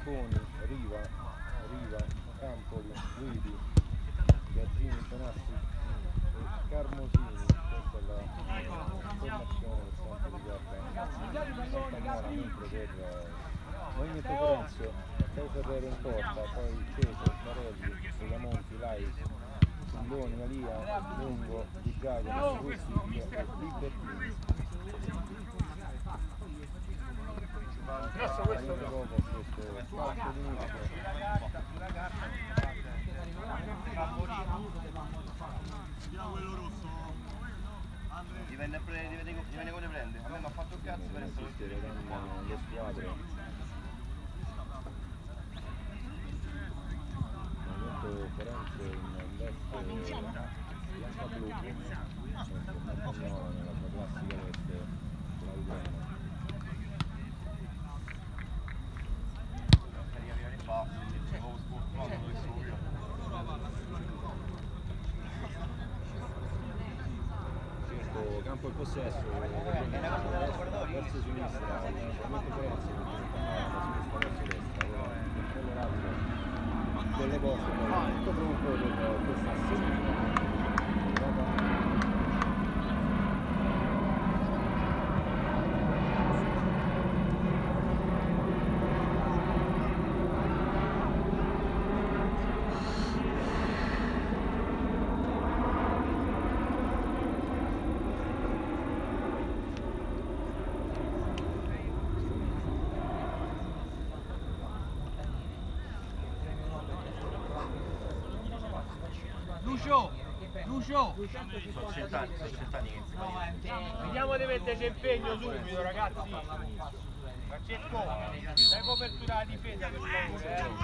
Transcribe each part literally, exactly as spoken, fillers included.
Marconi, Riva, Riva, Campoli, Guidi, Gazzini, Tonassi e Carmosini. Questa è la formazione che sempre riguarda Montagnola, mentre per Movimento Firenze, Matteo Ferrero in porta, poi Ceso, Barelli, Segamonti, Lais, Sindoni, Malia, Lungo, Di Giacomo, Rusticchio e Libertini. Grosso questo dopo questo quarto d'inizio. Dipende, dipende, dipende come le prende. A me mi ha fatto il cazzo per essere Assistere con le squadre. Movimento Firenze in veste bianca-blu, mentre Montagnola nella sua classica veste laugrana. Campo il possesso verso sinistra, Movimento Firenze da sinistra verso destra, controllo rapido delle cose, tutto pronto per questa semifinale. Lucio! Lucio! Sono cent'anni che insieme. Vediamo di metterci impegno subito, ragazzi! Francesco, dai copertura alla difesa per favore, eh!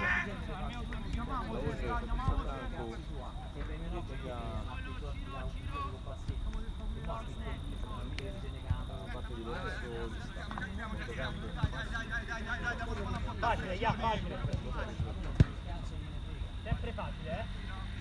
Facile, yeah, facile! Sempre facile, eh?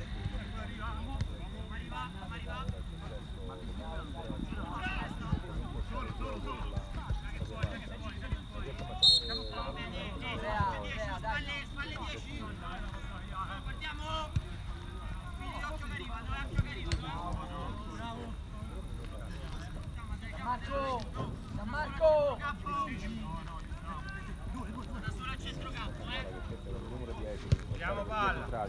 Marco! San Marco! Andiamo palla!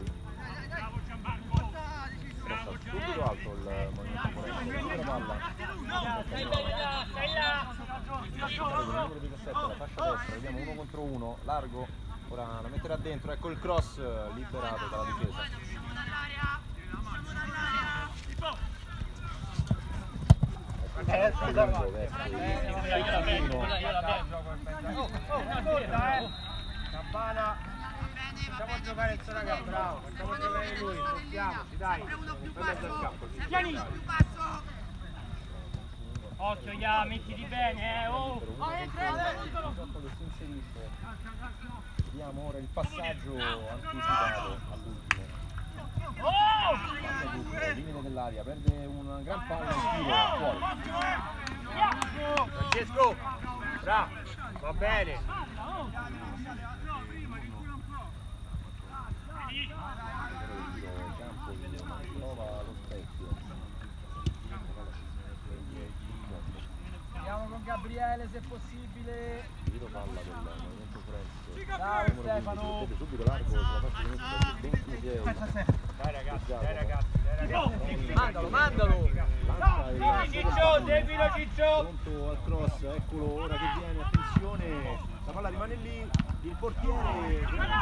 Subito alto il Movimento Firenze, palla. Stai là, stai là! Il numero diciassette, la fascia destra, vediamo uno contro uno, largo, ora la metterà dentro, ecco il cross liberato dalla difesa. Lungo verso il Campana, facciamo giocare il suo ragazzo, bravo, facciamo giocare lui, sottiamoci, dai. Pianissimo. Occhio, ya, mettiti bene, eh, oh. Vediamo ora il passaggio anticipato all'ultimo. Oh! Limite dell'aria, perde una gran palla in tiro, fuori. Francesco, bravo, va bene. Prova lo specchio. Andiamo con Gabriele se possibile. Tiro palla del Movimento Firenze. Dai Stefano. Subito largo sulla parte sinistra di ventisei. Dai ragazzi, dai ragazzi, dai ragazzi. Mandalo, mandalo. Ciccio, Devino Ciccio. Pronto al cross, eccolo ora che viene, attenzione. La palla rimane lì, il portiere.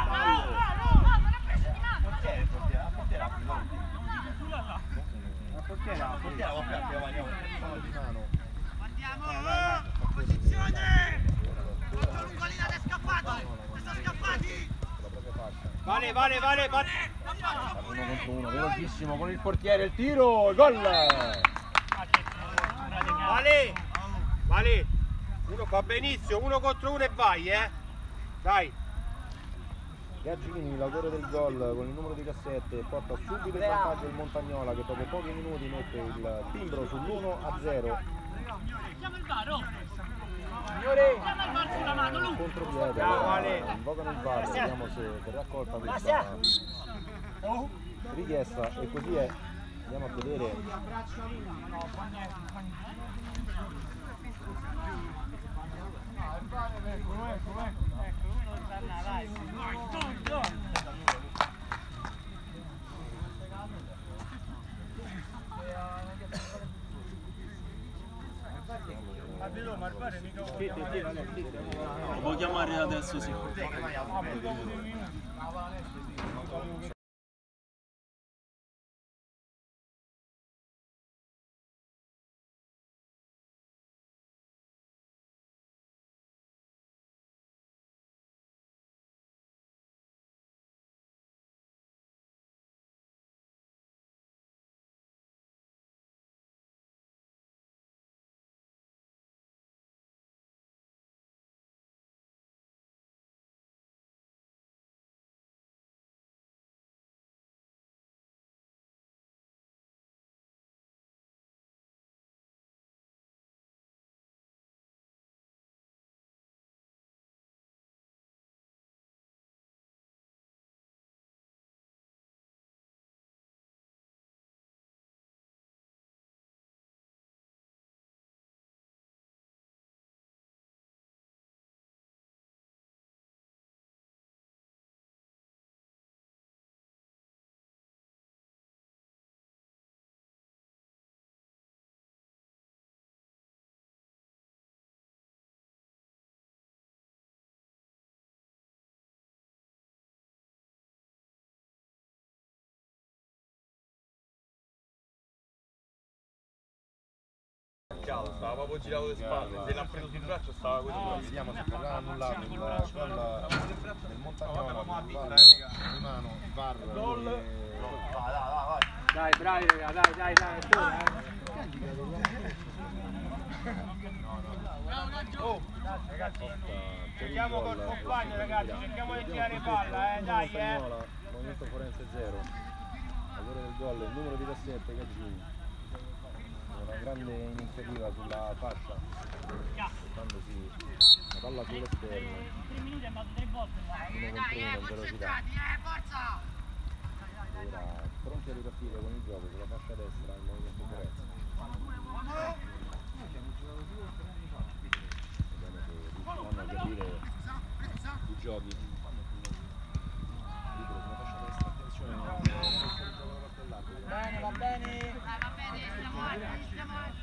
Portiere, portiere, portiere, La portiera, portiere, portiere, di mano. Andiamo! Posizione! Lungolinate è scappato! Sono scappati! Vale, vale, vale, vale! Uno contro uno, velocissimo con il portiere, il tiro, gol! Vale! Vale! Uno va benissimo, uno contro uno e vai, eh! Dai! Gaggini, l'autore del gol con il numero diciassette, porta subito in vantaggio il Montagnola che dopo pochi minuti mette il timbro sull'uno a zero. Chiama il VAR, oh! Signore! Chiama il VAR sulla mano, lui! Contropiede, Ciao, Ale. invocano il VAR, vediamo se verrà accolta questa richiesta e così è. Andiamo a vedere. Lo può chiamare adesso, sì. Stava proprio girato le spalle, se l'ha preso sul braccio stava così. Vediamo se verrà annullato il gol del Montagnola, di mano, il VAR. Vai, dai, vai, vai. Dai, bravi raga, dai, dai, dai, tu, eh. Oh, ragazzi, cerchiamo col compagno, ragazzi, cerchiamo di tirare palla, eh, dai, eh. Movimento forense zero. Allora del gol, il numero diciassette, Gaggini. Una grande iniziativa sulla fascia, portandosi la palla sull'esterno. tre minuti è andato tre volte. Uno contro uno in velocità. Ora pronti a ripartire con il gioco sulla fascia destra il movimento forense. Vediamo se riusciranno a capire i giochi. Libero sulla fascia destra, attenzione. Bene, va bene. Va bene, stiamo avanti, stiamo avanti.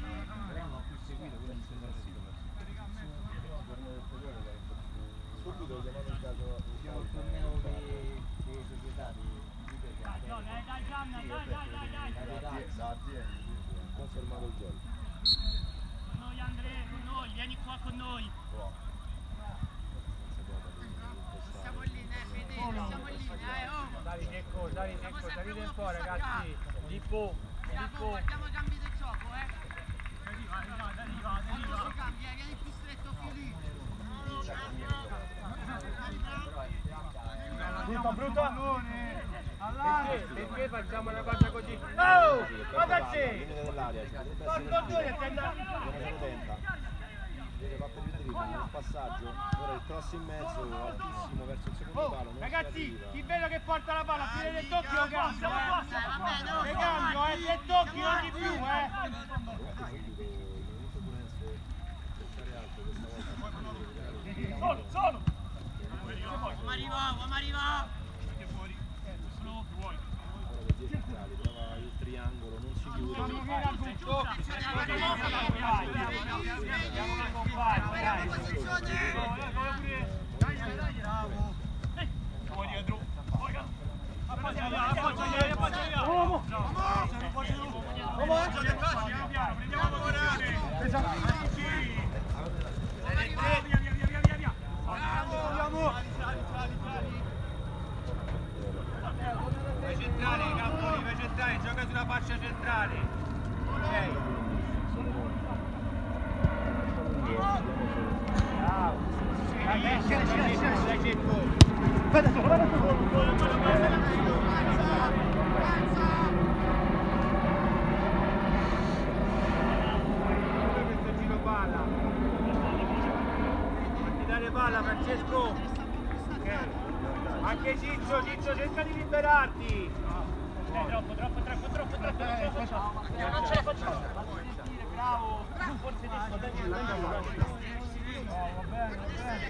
Subito chiamano il caso Il torneo di società Dai, dai, Gianna, dai, dai, dai, dai. confermato il gol. Con noi Andrea, con noi, vieni qua con noi. Siamo in linea, Fede, siamo in linea, eh, oh. Dai, Cecco, dai, Cecco, salite un po', ragazzi. Lippo, Lippo. Guardiamo i cambi del gioco, eh. Deriva, deriva, deriva, deriva. Quando si cambia, vieni più stretto, Filippo. Brutto, brutto. Perché, perché facciamo una cosa così? Oh, guarda c'è! Portone, sei andato! Deve fare per il dribbling, un passaggio, ora il cross in mezzo, altissimo verso il secondo Oh, palo. Non ragazzi, chi vedo che porta la palla, più del tocchi lo cambio, eh! Vabbè, Le cambio, eh, se tocchi non di più, eh! Solo, solo! Come arriva, come arriva? Il triangolo non si chiude. Vai centrale, Campoli, vai centrale, gioca sulla fascia centrale. Ok. Bravo. Dai, scende, scende, scende, dai, Cecco. Vada solo, vada solo. palla, Francesco. Anche Ciccio, Ciccio, cerca di liberarti. Troppo, troppo, troppo, troppo, troppo. Non ce la facciamo. Bravo. Forse adesso dai il va bene, va bene.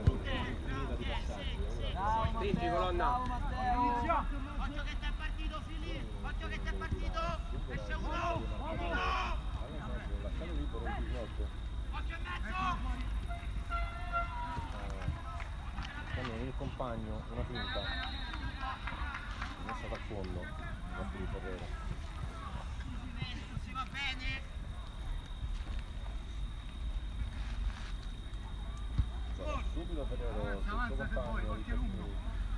Stringi, colonna. Occhio che t'è partito, Fili. Occhio che t'è partito. Esce uno. Occhio e mezzo. Il compagno, una finta messa dal fondo di Ferrero. Si va bene. Cioè, subito Ferrero il suo compagno di Ferrero.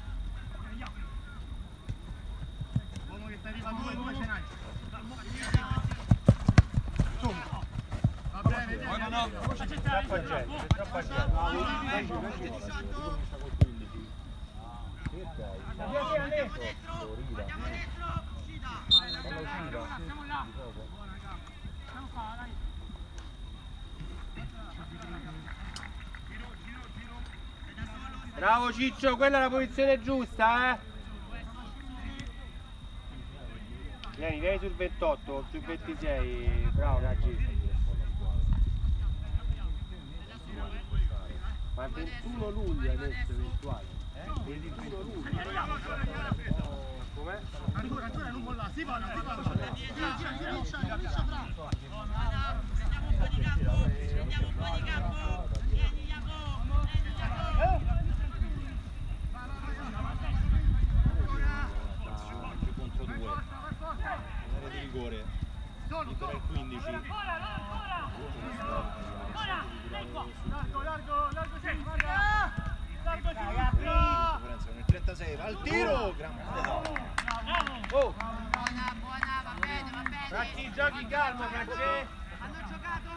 Uomo che ti arriva due, due ce n'hai. Va bene, No, no, no. Troppa gente, troppa gente. Andiamo dentro, andiamo dentro, uscita. Siamo là. Siamo qua, dai. Bravo Ciccio, quella è la posizione giusta, eh. Vieni, vieni sul ventotto, sul ventisei, bravo Raggi. Ma il ventuno luglio adesso eventuale. ventuno luglio. Com'è? Ancora, ancora non mollare, si va, si va. Segniamo un po' di campo, segniamo un po' di campo. Vieni Jacopo, vieni Jacopo. Contro due. Area di rigore. Libera il quindici. Largo, largo, largo sinistra. Largo sinistra. Nel trentasei va al tiro. Grande. Oh! Buona, buona, va bene, va bene. Raggi, giochi calmo, Francesco. Hanno giocato?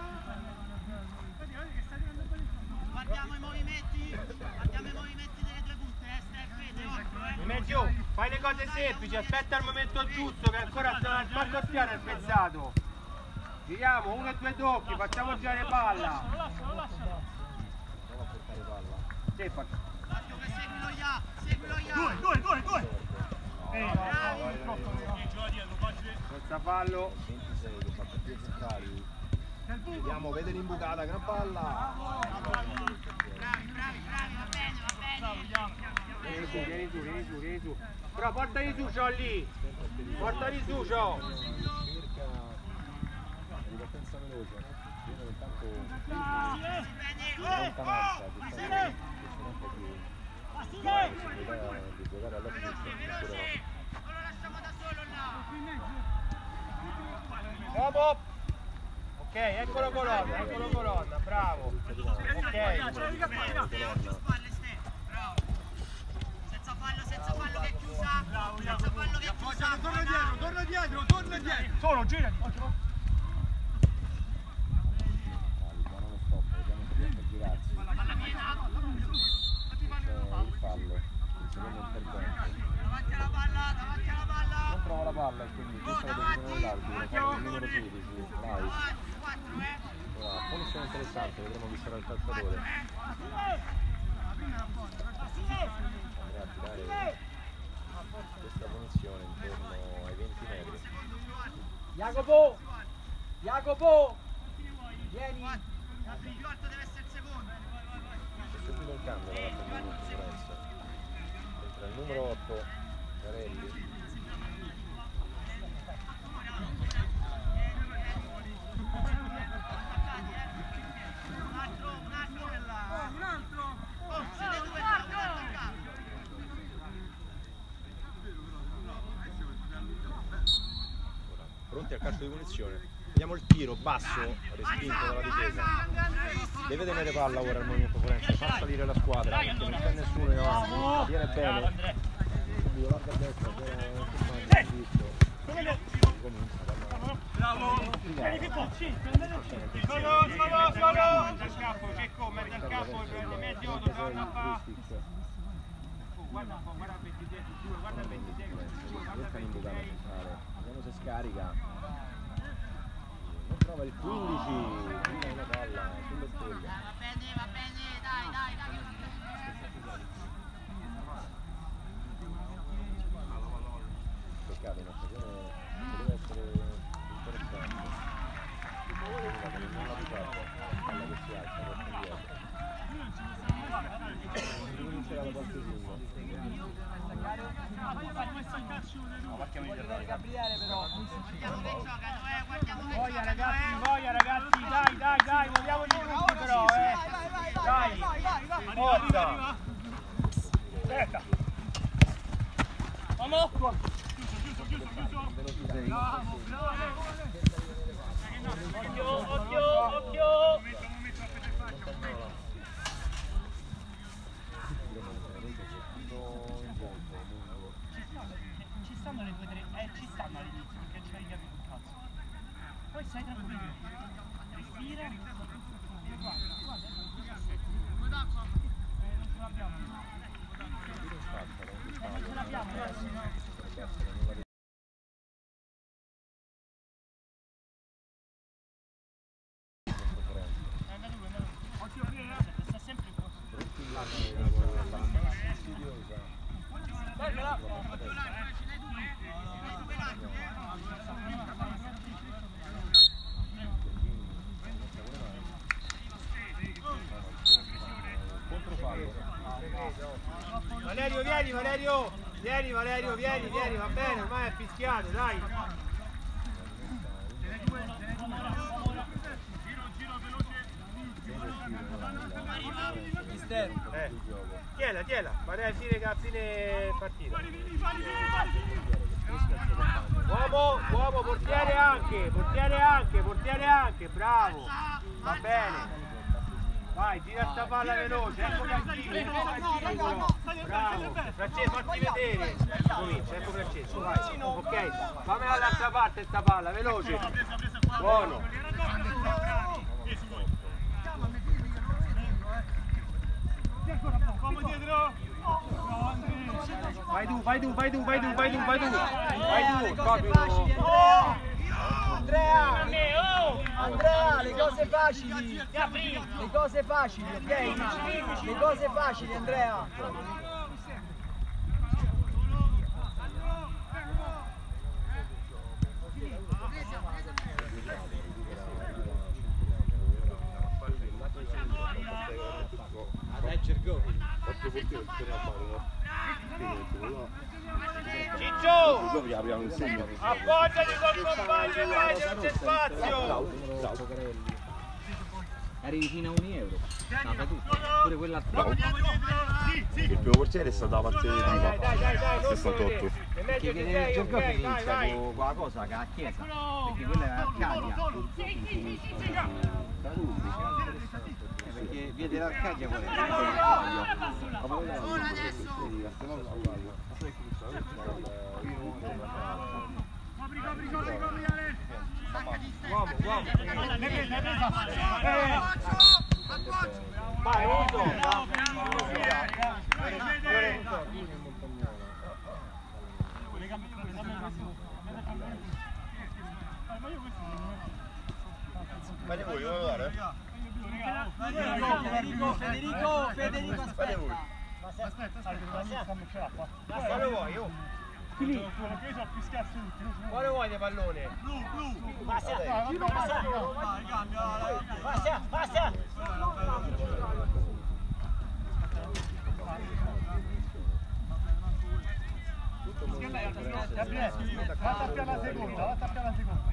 Guardiamo i movimenti, guardiamo i movimenti delle due punte, eh, Steph, vede, occhio, eh. Meglio, fai le cose semplici, aspetta il momento giusto che ancora sta al palcoschiano è spezzato. Giriamo, uno e due doppi, facciamo girare palla. Lo lascio, lo lascio. Prova a portare palla. Sì, faccio. Occhio che seguilo ya, seguilo ya. Due, due, due, due. Bravi. Senza fallo. ventisei che fa più centrali. Vediamo, vede l'imbucata, gran palla. Bravi, bravi, bravi, va bene, va bene. Vieni su, vieni su, vieni su, vieni su. Però portali su, Cio lì. Portali su, Cio. Cerca ripartenza veloce. Viene intanto lontananza, che sta che sono un po' più la possibilità di giocare alla sinistra. Veloce, non lo lasciamo da solo là. Dopo. Ok, eccolo colonna, eccolo colonna, bravo. Ok. Occhio spalle, Ste. Bravo. Senza fallo, senza fallo che è chiusa. Senza fallo che è chiusa. Torna dietro, torna dietro, torna dietro. Solo, girati. Buono stop, vediamo se riesce a girarsi. Palla piena. C'è il fallo, il secondo intervento. Davanti alla palla, davanti alla palla. Non trova la palla e quindi questa è la decisione dell'arbitro, fallo il numero sedici, Lai. quattro, eh. Ora, punizione interessante, vedremo chi sarà il calciatore. Andrà a tirare questa punizione intorno ai venti metri. Jacopo! Jacopo! Vieni! Il più alto deve essere il secondo. C'è subito un cambio da parte di Lorenzo. Entra il numero otto, Garelli. Un altro, un altro. Un altro. Oh, siete due, siete due attaccati. Ora, pronti al calcio di punizione. Vediamo il tiro basso, respinto dalla difesa. Deve tenere palla ora il movimento forense, fa salire la squadra perché non c'è nessuno in avanti. Viene bene. Subito larga a destra, c'è un visto. Comincia dalla... Bravo! Vieni Pippo, sì, prendete il centro. Solo, solo, solo! Mezzo al campo, Cecco, mezzo al campo, medio, torna a fa. Guarda un po', guarda il ventisei, guarda il ventisei, guarda il ventisei. Vediamo se scarica. Non trova il quindici, prima una palla sulle stelle. Va bene, va bene, dai, dai, dai. pescato in occasione poteva essere interessante. Quella che non l'ha usato, quella che si alza, porta indietro. Comincia dalla parte lunga. Gabriele però. Voglia ragazzi, voglia ragazzi, dai, dai, dai, vogliamo di tutti però, eh. Dai, forza. Aspetta. Vamos. Chiuso, chiuso, chiuso, chiuso. Bravo, bravo. Occhio, occhio, occhio. Ci stanno le due tre, eh ci stanno all'inizio perché ci hai capito un cazzo. Poi stai tranquillo. Respira. Guarda, guarda, eh, non ce l'abbiamo. Non ce l'abbiamo adesso. Valerio, vieni Valerio! Vieni Valerio, vieni, vieni, va bene, ormai è fischiato, dai! Mister, eh. Tiela, tiela, vale a fine, a fine partita. Uomo, uomo, portiere anche, portiere anche, portiere anche, bravo, va bene. Vai, gira sta palla veloce, ecco Francesco, bravo, Francesco, fatti vedere, comincia, ecco Francesco, vai, ok, fammela dall'altra parte sta palla, veloce, buono. Vai tu, vai tu, vai tu, vai tu, vai tu, vai tu, vai tu, proprio. Andrea, Andrea, le cose facili, le cose facili, ok? Le cose facili, Andrea. Ciccio! Appoggiati col compagno, dai, non c'è spazio! Arrivi fino a un euro, stava tutto, pure quell'altro. Il primo portiere è stato da parte di Dai, dai, dai, dai, sessantotto. Perché viene il gioco che inizia con la cosa che ha chiesa, perché quella è Arcadia. Perché vede l'Arcadia qual Uomo, uomo! Vai, Uso! Fate voi, vuoi guardare? Federico, Federico, Federico, aspetta! Quale vuoi, oh? Quale vuoi di pallone? Blu, blu! Passa! Passa! Passa! Passa! Va a tappiare la seconda, va a tappiare la seconda.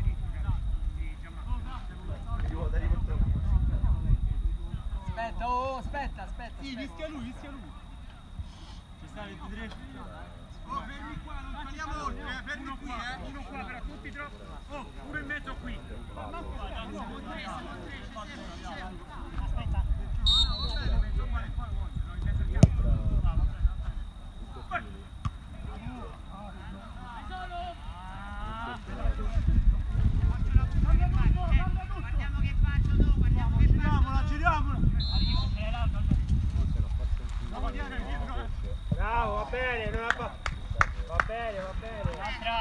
Aspetta, oh, aspetta, aspetta! Sì, rischia lui, rischia lui. Ci sta ventitré. Oh, fermi qua, non togliamo ordine, eh, fermi qui, eh. Uno qua, però tutti troppo. Oh, uno in mezzo qui. Aspetta! Giriamola, giriamola. Bravo, va bene, non ha va bene, va bene.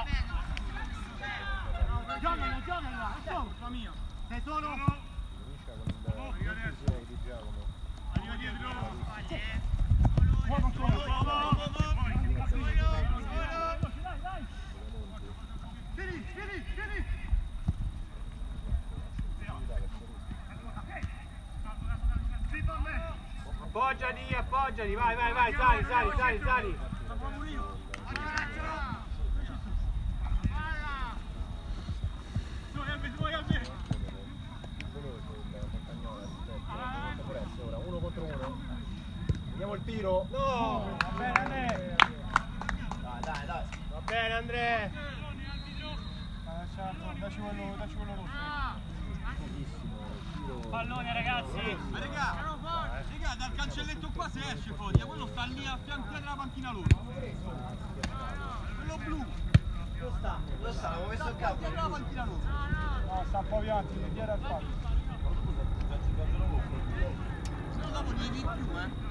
Giocala, giocala, è mio. Sei solo? Arriva dietro. Buono, solo. Appoggiati, appoggiati, vai, vai, vai, sali, sali, sali, sali. Uno contro uno. Vediamo il tiro. No, va bene Andrea. Dai, dai, dai. Va bene Andrea. Dacci quello, dacci quello rosso. Pallone ragazzi. Ma raga, raga, dal cancelletto qua si esce fuori, quello sta lì a fianco della panchina loro. Quello blu. Dove sta? Dove sta? L'avevo messo il capo. Della panchina loro. No, sta un po' avanti, dietro al fatto. Se no dopo non devi più, eh.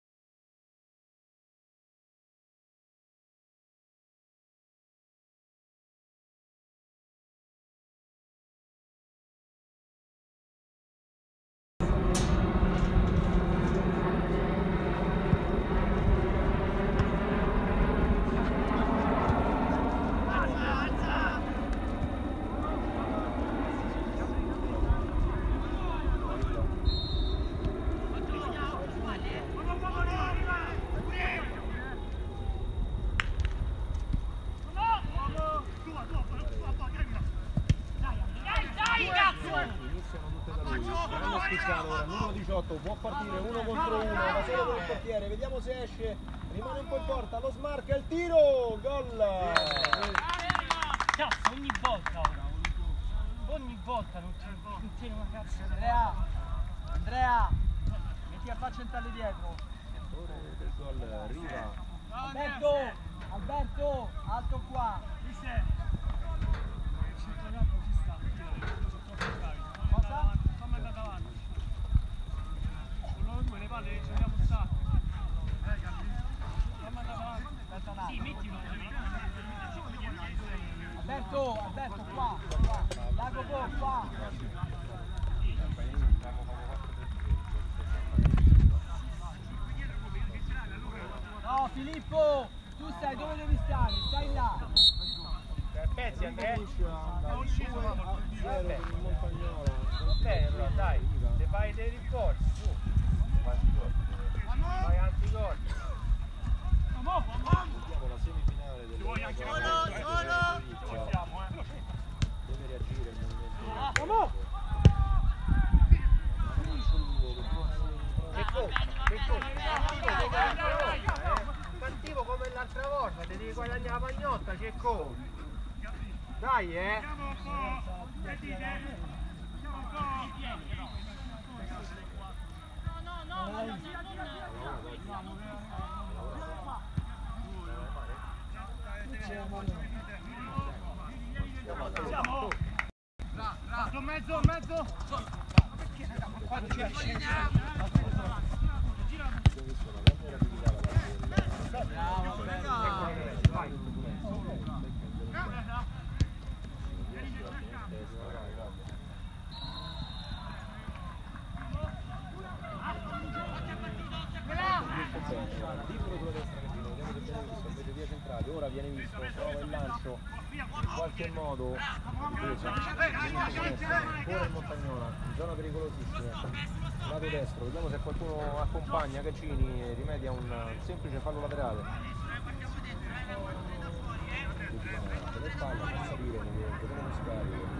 Numero diciotto può partire uno contro uno, da solo con il portiere, vediamo se esce, rimane un po' in porta, lo smarca, il tiro, gol! Cazzo, ogni volta ora, ogni volta non ti non tieni una cazzo. Andrea, Andrea, metti a faccia entrare dietro. L'autore del gol arriva. Alberto, Alberto, alto qua. Cosa? Fammi andare avanti. Con loro due le palle ce le abbiamo un sacco. Fammi andare avanti. Sì, mettilo. Alberto, Alberto, qua, qua. Jacopo, qua. No, Filippo, tu stai dove devi stare? Stai là. Pezzi Andrea. Da un due a zero per il Montagnola. Ok, allora dai, se fai dei rinforzi, su. Vai antigol. Vediamo la semifinale del Solo, solo. deve reagire il movimento. Vamos! Che colpa, che colpa. Cattivo come l'altra volta, ti devi guadagnare la pagnotta, c'è come. Dai, eh! Mezzo, mezzo! Ora viene visto, trova il lancio in qualche modo presa, ancora il Montagnola, zona pericolosissima, lato destro, vediamo se qualcuno accompagna Caccini e rimedia un semplice fallo laterale. Per le spalle, non salire, potevano scarico.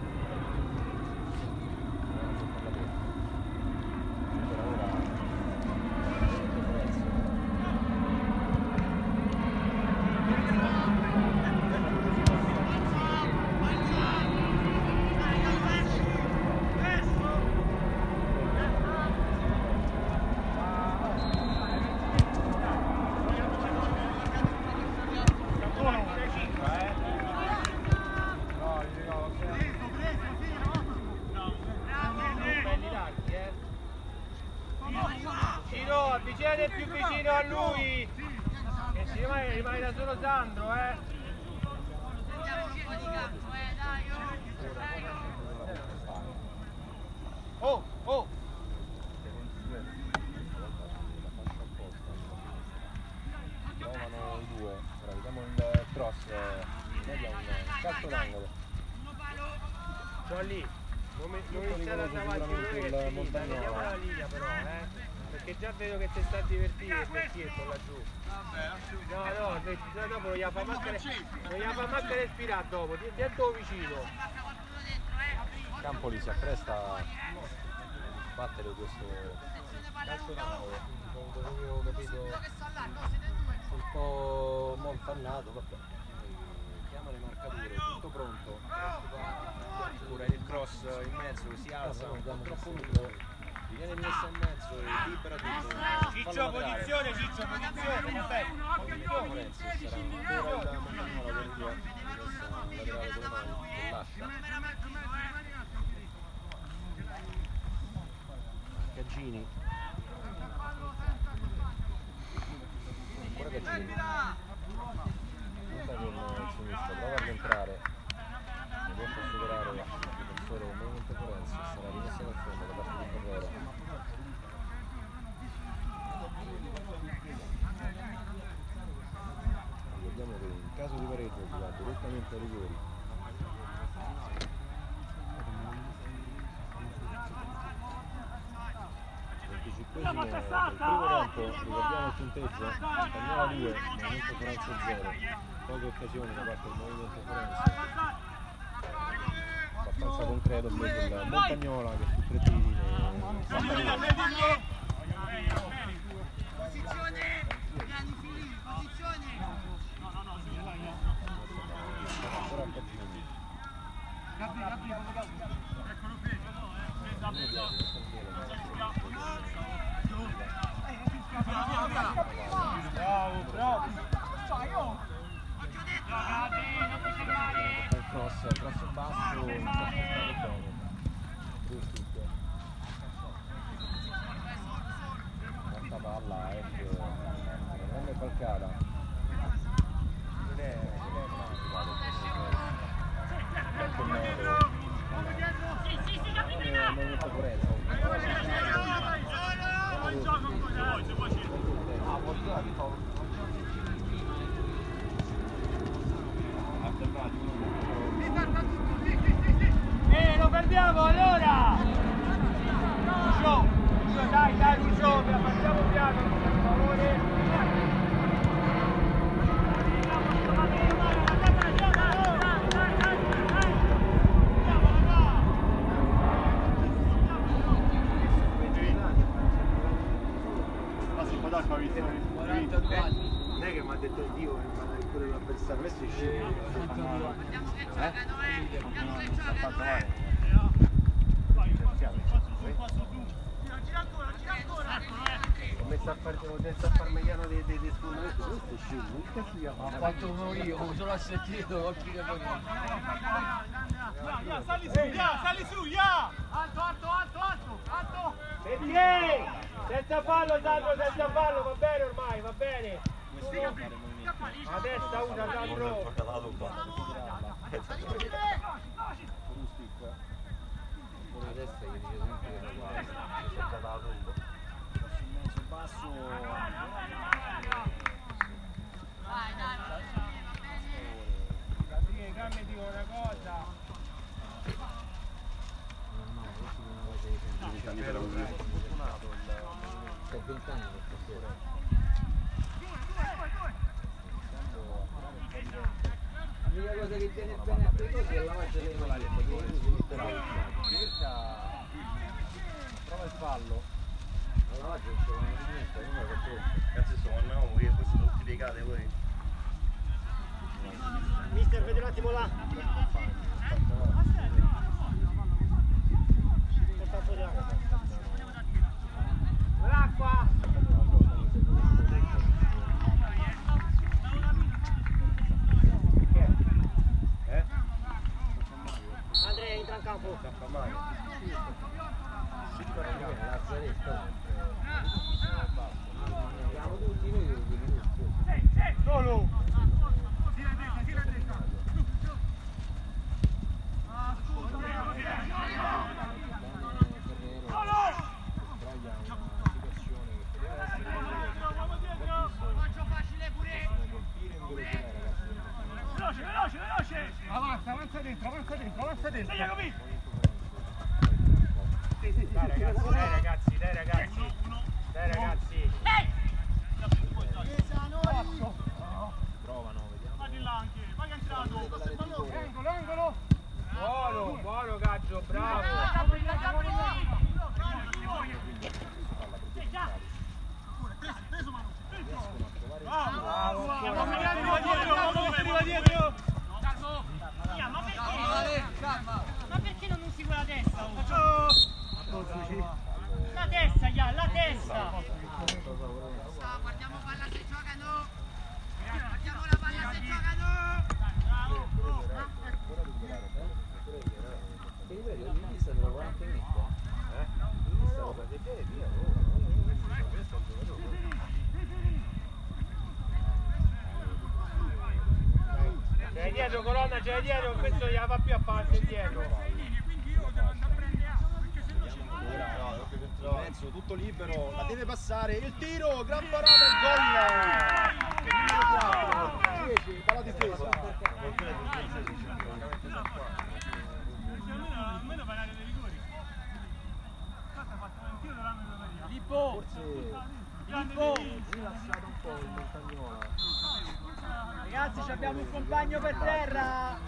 Avvicina più vicino a lui, che si rimane, rimane da solo Sandro, eh. Oh, oh! Provano i due, ora vediamo il cross, media un calcio d'angolo. andare avanti sicuramente il Montagnola. vediamo la linea però, eh. Perché già vedo che ti sta divertendo il vecchietto laggiù. No, no, vedi, no, dopo non gli fa manco non gli fa manco respirare dopo, ti sento vicino. Campoli si appresta a battere questo calcio d'angolo, secondo come ho capito un po' montannato, vabbè. Chiama le marcature, tutto pronto. Pure il cross in mezzo, si alza, un po' troppo lungo, viene messo in mezzo e libera tutto. Ciccio, posizione, Ciccio, posizione, vabbè. Lorenzo sarà ancora il Montagnola per via messa laterale con le mani e lascia. Gaggini, ancora Gaggini, punta con il sinistro, prova ad entrare, non riesce a superare il difensore del movimento forense, sarà rimessa dal fondo da parte di Ferrero. Ricordiamo che in caso di pareggio si va direttamente ai rigori. venticinquesimo del primo tempo, ricordiamo il punteggio, Montagnola due, Movimento Forense zero, poche occasioni da parte del Movimento Forense, abbastanza concreto invece il Montagnola che su tre tiri ne fa Posizione, piani fili, posizione. No, no, no, ancora a Gaggini. Gabri, Gabri, eccolo qui. Bravo, bravo. Il cross, cross basso, bene. Rustic. Quarta palla, F, grande falcata. Non è, non è movimento forense. Eh, lo perdiamo allora! Lucio, Lucio, dai, dai Lucio, la facciamo piano, per favore. quarantadue anni. Non è che mi ha detto Dio che mi ha detto pure l'avversario, questo è scemo. Eh? Ha fatto male. Ho messo a fare, ho messo a far mediano dei dei sfondamenti, questo è scemo. Ha fatto uno io, solo a sentito l'occhio che poi. Sali su, ya, sali su, ya! Alto, alto, alto, alto, alto! Perché? Senza fallo, Sandro, senza fallo, va bene ormai, va bene. La testa usa Sandro. La testa che dice sempre che la è saltata la tomba. Sul basso. Dai, dai, va bene. Gabriele, dammi dico una cosa. Fortunato il per venti anni per stasera. L'unica cosa che tiene bene a quei cose è la maggia delle magliette, che lui si metterà cerca, trova il fallo, alla maggia non c'è una niente, non è perché Cazzo sono andiamo che questi sono tutti piegati voi. Mister, vedi un attimo là. L'acqua! eh? Andrea, entra in campo. Fa male. Lazzaretto. Abbiamo tutti noi quelli Solo! Avanza, avanza dentro, avanza dentro, avanza dentro. Sei capito? dietro, colonna c'è dietro, questo gliela fa più a parte dietro. Lorenzo tutto libero, la deve passare, il tiro, gran parata, il gol! Dalla difesa. Almeno parlare dei rigori. Questa ha fatto un tiro dall'anno di Maria. Filippo! Filippo! Rilassato un po' il Montagnola. Ragazzi, abbiamo un compagno per terra!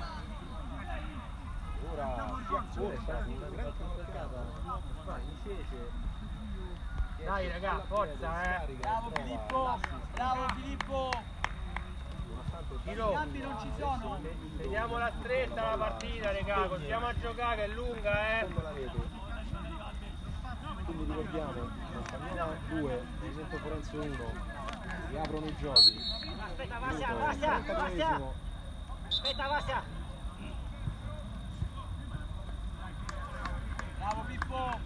Ora si accorta una gran cavalcata, va in scese. Dai raga, forza eh! Bravo Filippo! Bravo Filippo! I cambi non ci sono! Vediamo la stretta la partita, raga, continuiamo a giocare, è lunga eh! Quindi ricordiamo, Montagnola due, Esento Forense uno, riaprono i giochi. Aspetta, Vassia, Vassia, Vassia! Aspetta, Vassia! Bravo Pippo!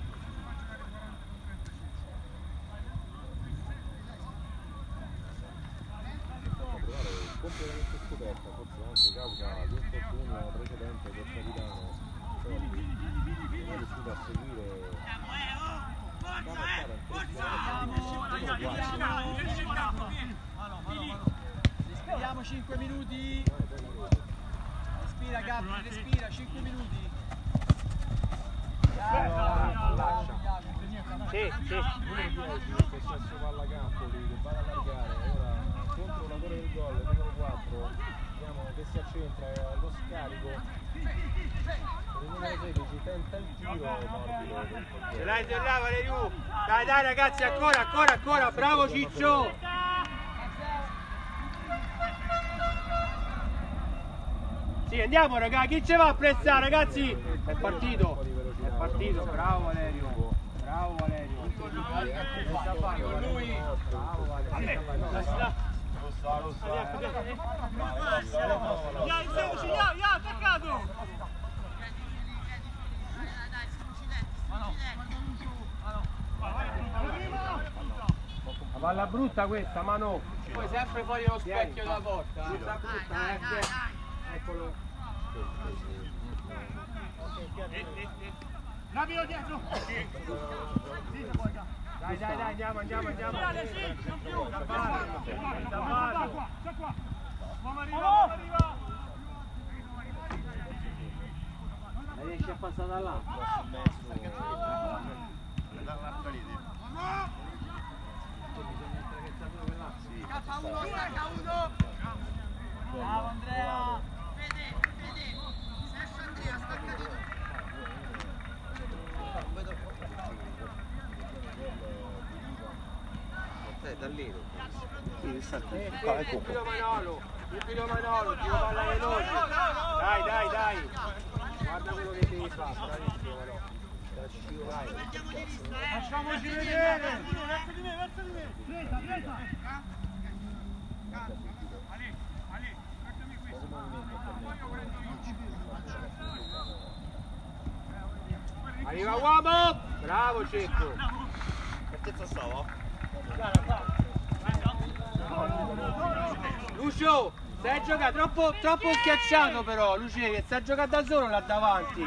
Completamente scoperta, forse anche causa l'infortunio precedente del capitano Soldi, che non è riuscito a seguire Respiriamo cinque minuti! Respira Gabri, respira cinque minuti! Sì, sì! che sesso palla campo lì, che va ad allargare, ora contro l'autore del gol, numero quattro, vediamo che si accentra allo scarico, il numero sedici tenta il tiro, morbido. Ce l'hai se là, Valeriu! Dai dai ragazzi, ancora, ancora, ancora! Bravo Ciccio! Sì, andiamo raga, chi ce va a pressare ragazzi? È partito, è partito, bravo Valerio, bravo Valerio. Lui, bravo Valerio. Ya, il sedici, ya, ya, attaccato! La palla brutta questa, ma no. Poi sempre fuori lo specchio della porta. Brutta brutta, eh. Eccolo. Rapido dietro! Dai, dai, dai, andiamo, andiamo, andiamo. Sì, non più! Da parte, da parte. Qua, qua! Uomo arriva, uomo arriva! La riesci a passare da là? Dall'altra rete. K uno, stacca uno! Bravo Andrea! Vede, vede! Stesso Andrea, stacca di nuovo! Eh, da lì. Eh, sì, subito Manolo, subito Manolo, tiro palla veloce. Dai, dai, dai. Guarda quello che devi fare, bravissimo Manolo. Lasciamoci vedere! Verso di me, verso di me! Presa, presa! Ali, Ali, lasciami qui! Arriva uomo! Bravo Cecco! Altezza stava? Lucio, stai giocando troppo, troppo schiacciato però, Lucio, che sta giocando da solo là davanti.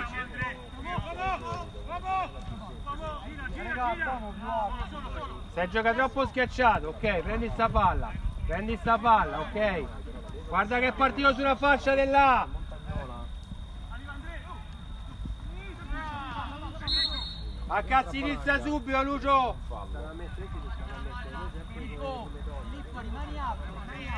Stai giocando troppo schiacciato, ok, prendi sta palla, prendi sta palla, ok. Guarda che è partito sulla fascia dell'A. A cazzo inizia subito Lucio. Filippo, Filippo rimani apro!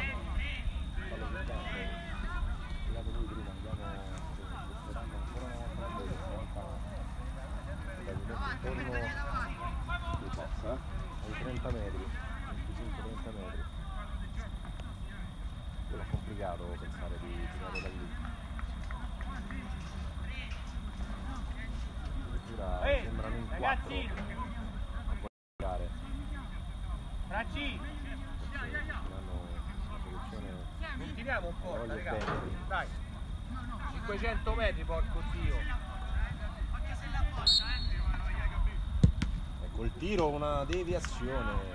Ai trenta metri, venticinque trenta metri. Quello è complicato pensare di tirare da lì. Addirittura Ehi, sembrano in quattro ragazzi. a voler tirare. Franci, Forse saranno una soluzione. non tiriamo un po', Voglio ragazzi. bene. Dai. cinquecento metri, porco dio. Ecco il tiro, una deviazione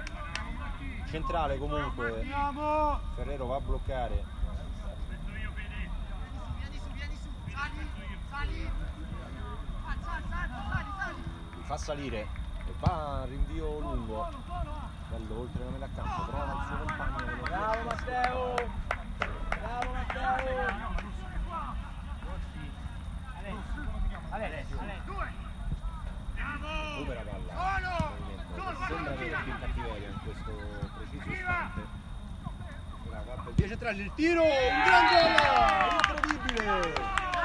centrale comunque. Ferrero va a bloccare. Li fa salire e va a rinvio lungo. Bello, oltre la metà campo, trova il suo compagno. Bravo Matteo! Bravo Matteo! Alessio, Recupera palla. Sembra avere più cattiveria in questo preciso istante. Via centrale il tiro, un gran gol! Incredibile!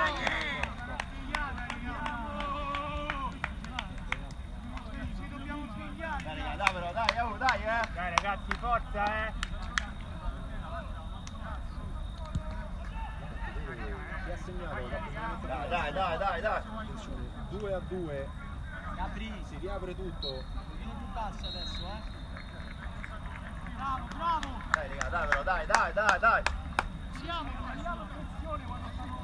Dai, dai, però, dai, oh, dai, eh! dai ragazzi, forza, eh! Chi ha segnato? Dai, dai, dai, dai, dai! due a due. Gabri, Si riapre tutto. vieni più basso adesso, eh! Bravo, bravo! Dai, raga, dai, però, dai, dai, dai, dai! Siamo, prendiamo pressione quando fanno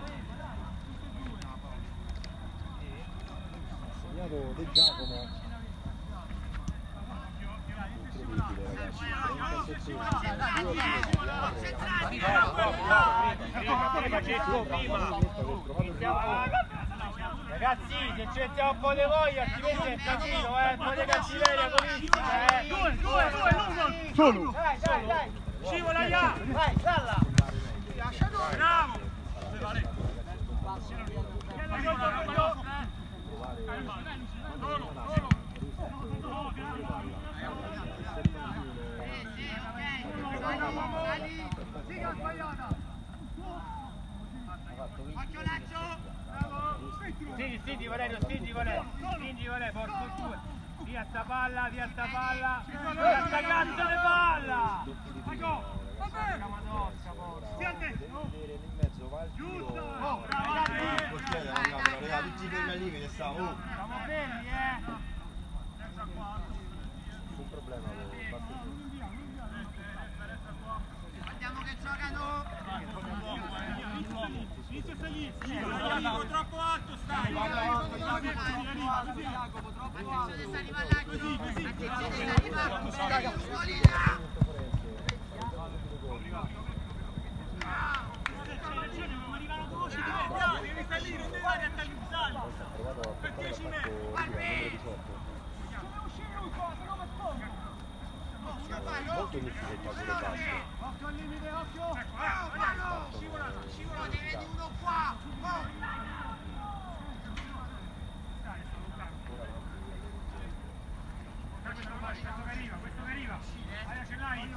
Segnato De Giacomo. Incredibile ragazzi. Ragazzi, se ci mettiamo un po' di voglia, altrimenti è casino, eh! Un po' di cattiveria comissima, eh! Due, due, due! Solo! Dai, dai, dai! Scivola là! Vai, dalla! Bravo! Sì, sì, Valerio, spingi Valerio, spingi Valerio, porco due! Via sta palla, via sta palla! Via sta cazzo di palla! Tutti fermi lì che ne stavamo. Siamo fermi, eh! Un problema Guardiamo che giocano. Inizia a salire! Troppo alto stai! Jacopo, troppo alto! Attenzione se arriva là. Attenzione se arriva. Solina. Devi salire, non devi andare a tagliuzzare! Per dieci metri! molto difficile il calcio del basket. Occhio al limite, occhio. Scivola, scivola, ne vedi uno qua. Questo che arriva, questo che arriva. Aia, ce l'hai?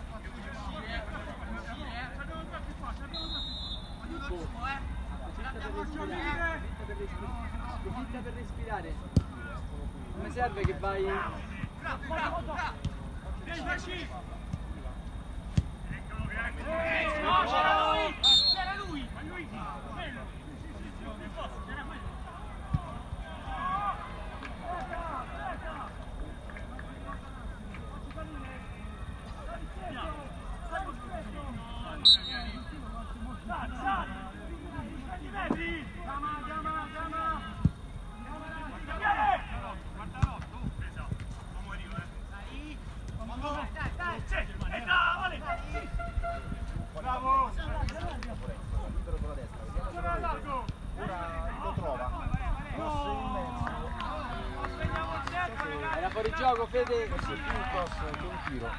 Approfitta per respirare. Come serve che vai? No, c'era lui! C'era lui! Ma lui! Bello! C'era quello! Bravo! Libero sulla destra, vediamo se lo ora lo trova. Cross in mezzo. Era fuori gioco, Fede. Forse più un cross che un tiro.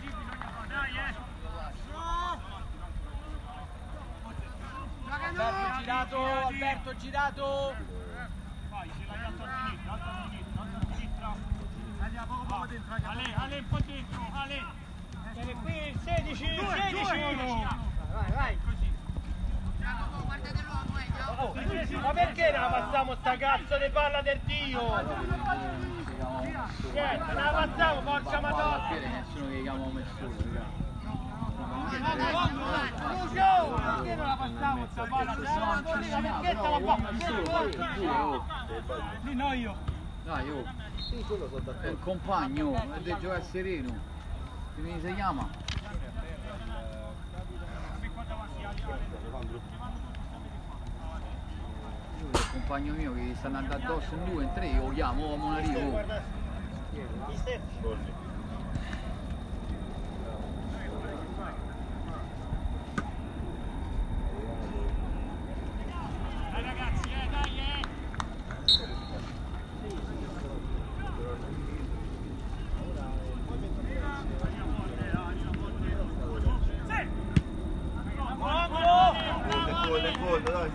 Alberto girato, Alberto girato. Vai, ce l'hai alto a sinistra, alto a sinistra, alto a sinistra. Andiamo poco poco dentro. Ale, Ale un po' dentro, Ale. Siete qui, sedici, sedici. Vai, vai! Giacomo, guardate l'uomo, eh. Oh, ma perché non la passiamo sta cazzo di palla del Dio? Niente, non la passiamo, porca madonna! Nessuno che chiamavo Messulo, Lucio, perché non la passiamo sta palla? Perché sta la palla? Sì, no io. Dai, io. Sì, quello sono È d'accordo. il compagno, deve giocare sereno. Come si chiama? Io il compagno mio che stanno andando addosso in due, in tre, io lo chiamo, oh, non arrivo. Dai ragazzi, eh, dai, secondo, dai.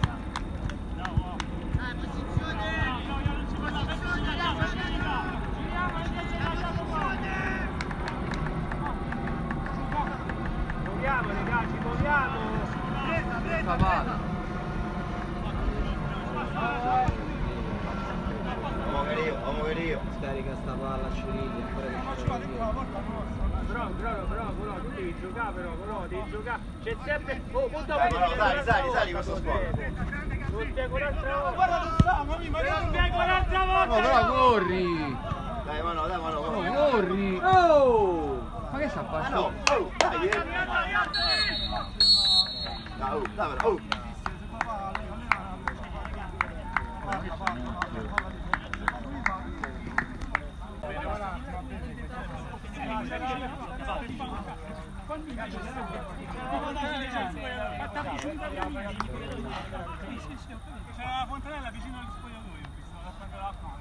Muoviamo ragazzi, muoviamo! Vamo che io, vamo che io. Scarica sta palla a Cirilli, ancora che ci vuole dietro. Però, però, però, però, tu devi giocare però, però, devi giocare. C'è sempre. Oh, punta Dai, Manolo, sali, sali, sali questo squadro. Non spiego un'altra volta! Guarda dove stiamo, mi Non spiego un'altra volta! No, però corri! Dai, Manolo, dai, Manolo. No, Manolo. corri! Oh! Ma che sta Ah no, passando? oh, dai, eh. Dai, oh, dai, però, oh. C'era la fontanella vicino agli spogliatoi, ho visto, la prendere l'acqua.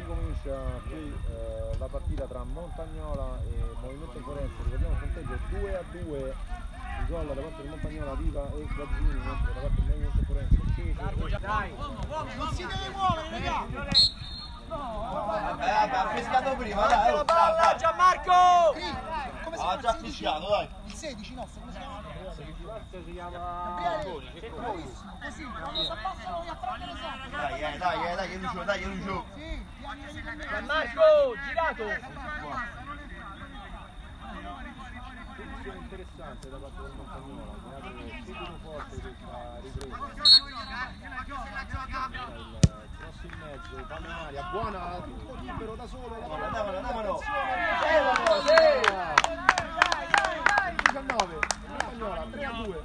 ricomincia qui eh, la partita tra Montagnola e Movimento Forense. Ricordiamo il punteggio due a due, il gol da parte di Montagnola Viva e Gazzini, mentre da parte del Movimento Forense Cese. Dai, non si deve muovere, raga! Vabbè, vabbè, ha fischiato prima, dai, La palla, Gianmarco! Come si ha già fischiato, dai. Il sedici nostro, come si chiama? Si chiama Cecconi, Cecconi. Così, quando si abbassano io a prendere sempre. Dai, eh, dai, eh, dai, che Lucio, dai, che Lucio. Sì, vieni con me. Gianmarco, girato! Posizione interessante da parte del Montagnola, che apre subito forte questa ripresa. Il cross in mezzo, palla in aria, buona, tutto libero da solo. Andiamolo, andiamolo, andiamolo. diciannove, Montagnola, tre a due.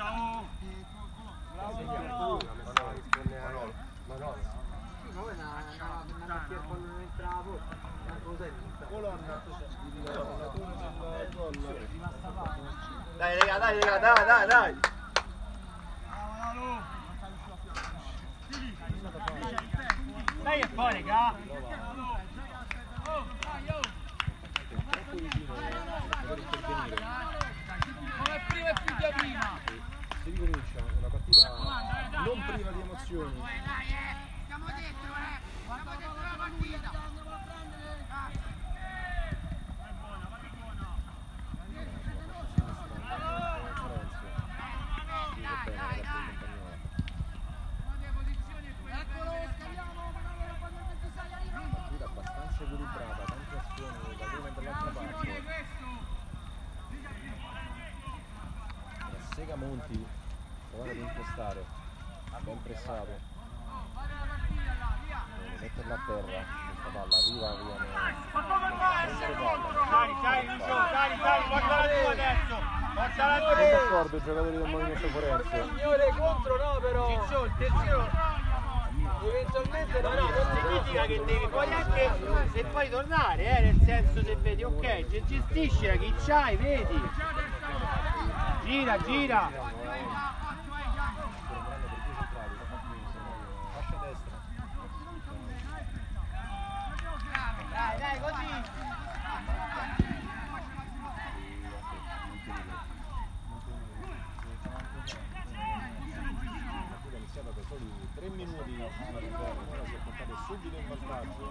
Colonna, il relatore del gol. Dai, raga, dai, raga, dai, dai, dai. Dai e poi, raga! Troppo vicino per intervenire. Come prima e figlia prima. Si ricomincia una partita non priva di emozioni. Siamo dentro, eh! Siamo dentro la partita! Partita abbastanza equilibrata, tante azioni da una e dall'altra parte. Sega Monti provare ad impostare, ben pressato, metterla a terra, questa palla arriva, viene Dai, dai, Lucio, dai, dai, guarda tu adesso! Guarda la sono d'accordo i giocatori del Movimento Forense. Signore contro no però. Ciccio, il terzino! Eventualmente No, no, non significa che devi, puoi anche se puoi tornare, eh, nel senso se vedi, ok, gestisci chi c'hai, vedi? Gira, gira! Fascia destra. Dai, dai, così. Iniziata per soli tre minuti, ora si è portato subito in vantaggio.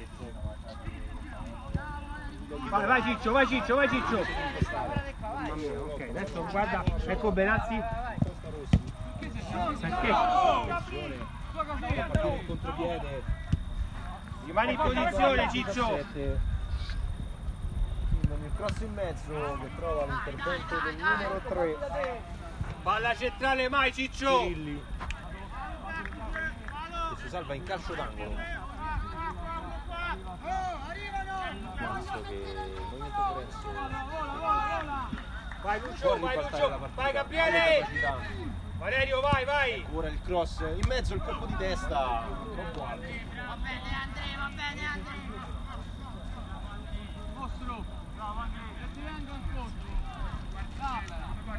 Vai, vai Ciccio, vai Ciccio, vai Ciccio! Ok, adesso guarda, ecco Benazzi. Perché? Il contropiede. Rimani in posizione Ciccio! Il cross in mezzo che trova l'intervento del numero tre. Palla centrale mai Ciccio! Cirilli, che si salva in calcio d'angolo. Visto che il Movimento Forense Vai Lucio, vai Lucio, vai Gabriele! Valerio vai, vai! ora il cross in mezzo, il colpo di testa troppo alto. Va bene Andrea, va bene Andrea! Mostro. Bravo Andrea. E ti vengo incontro.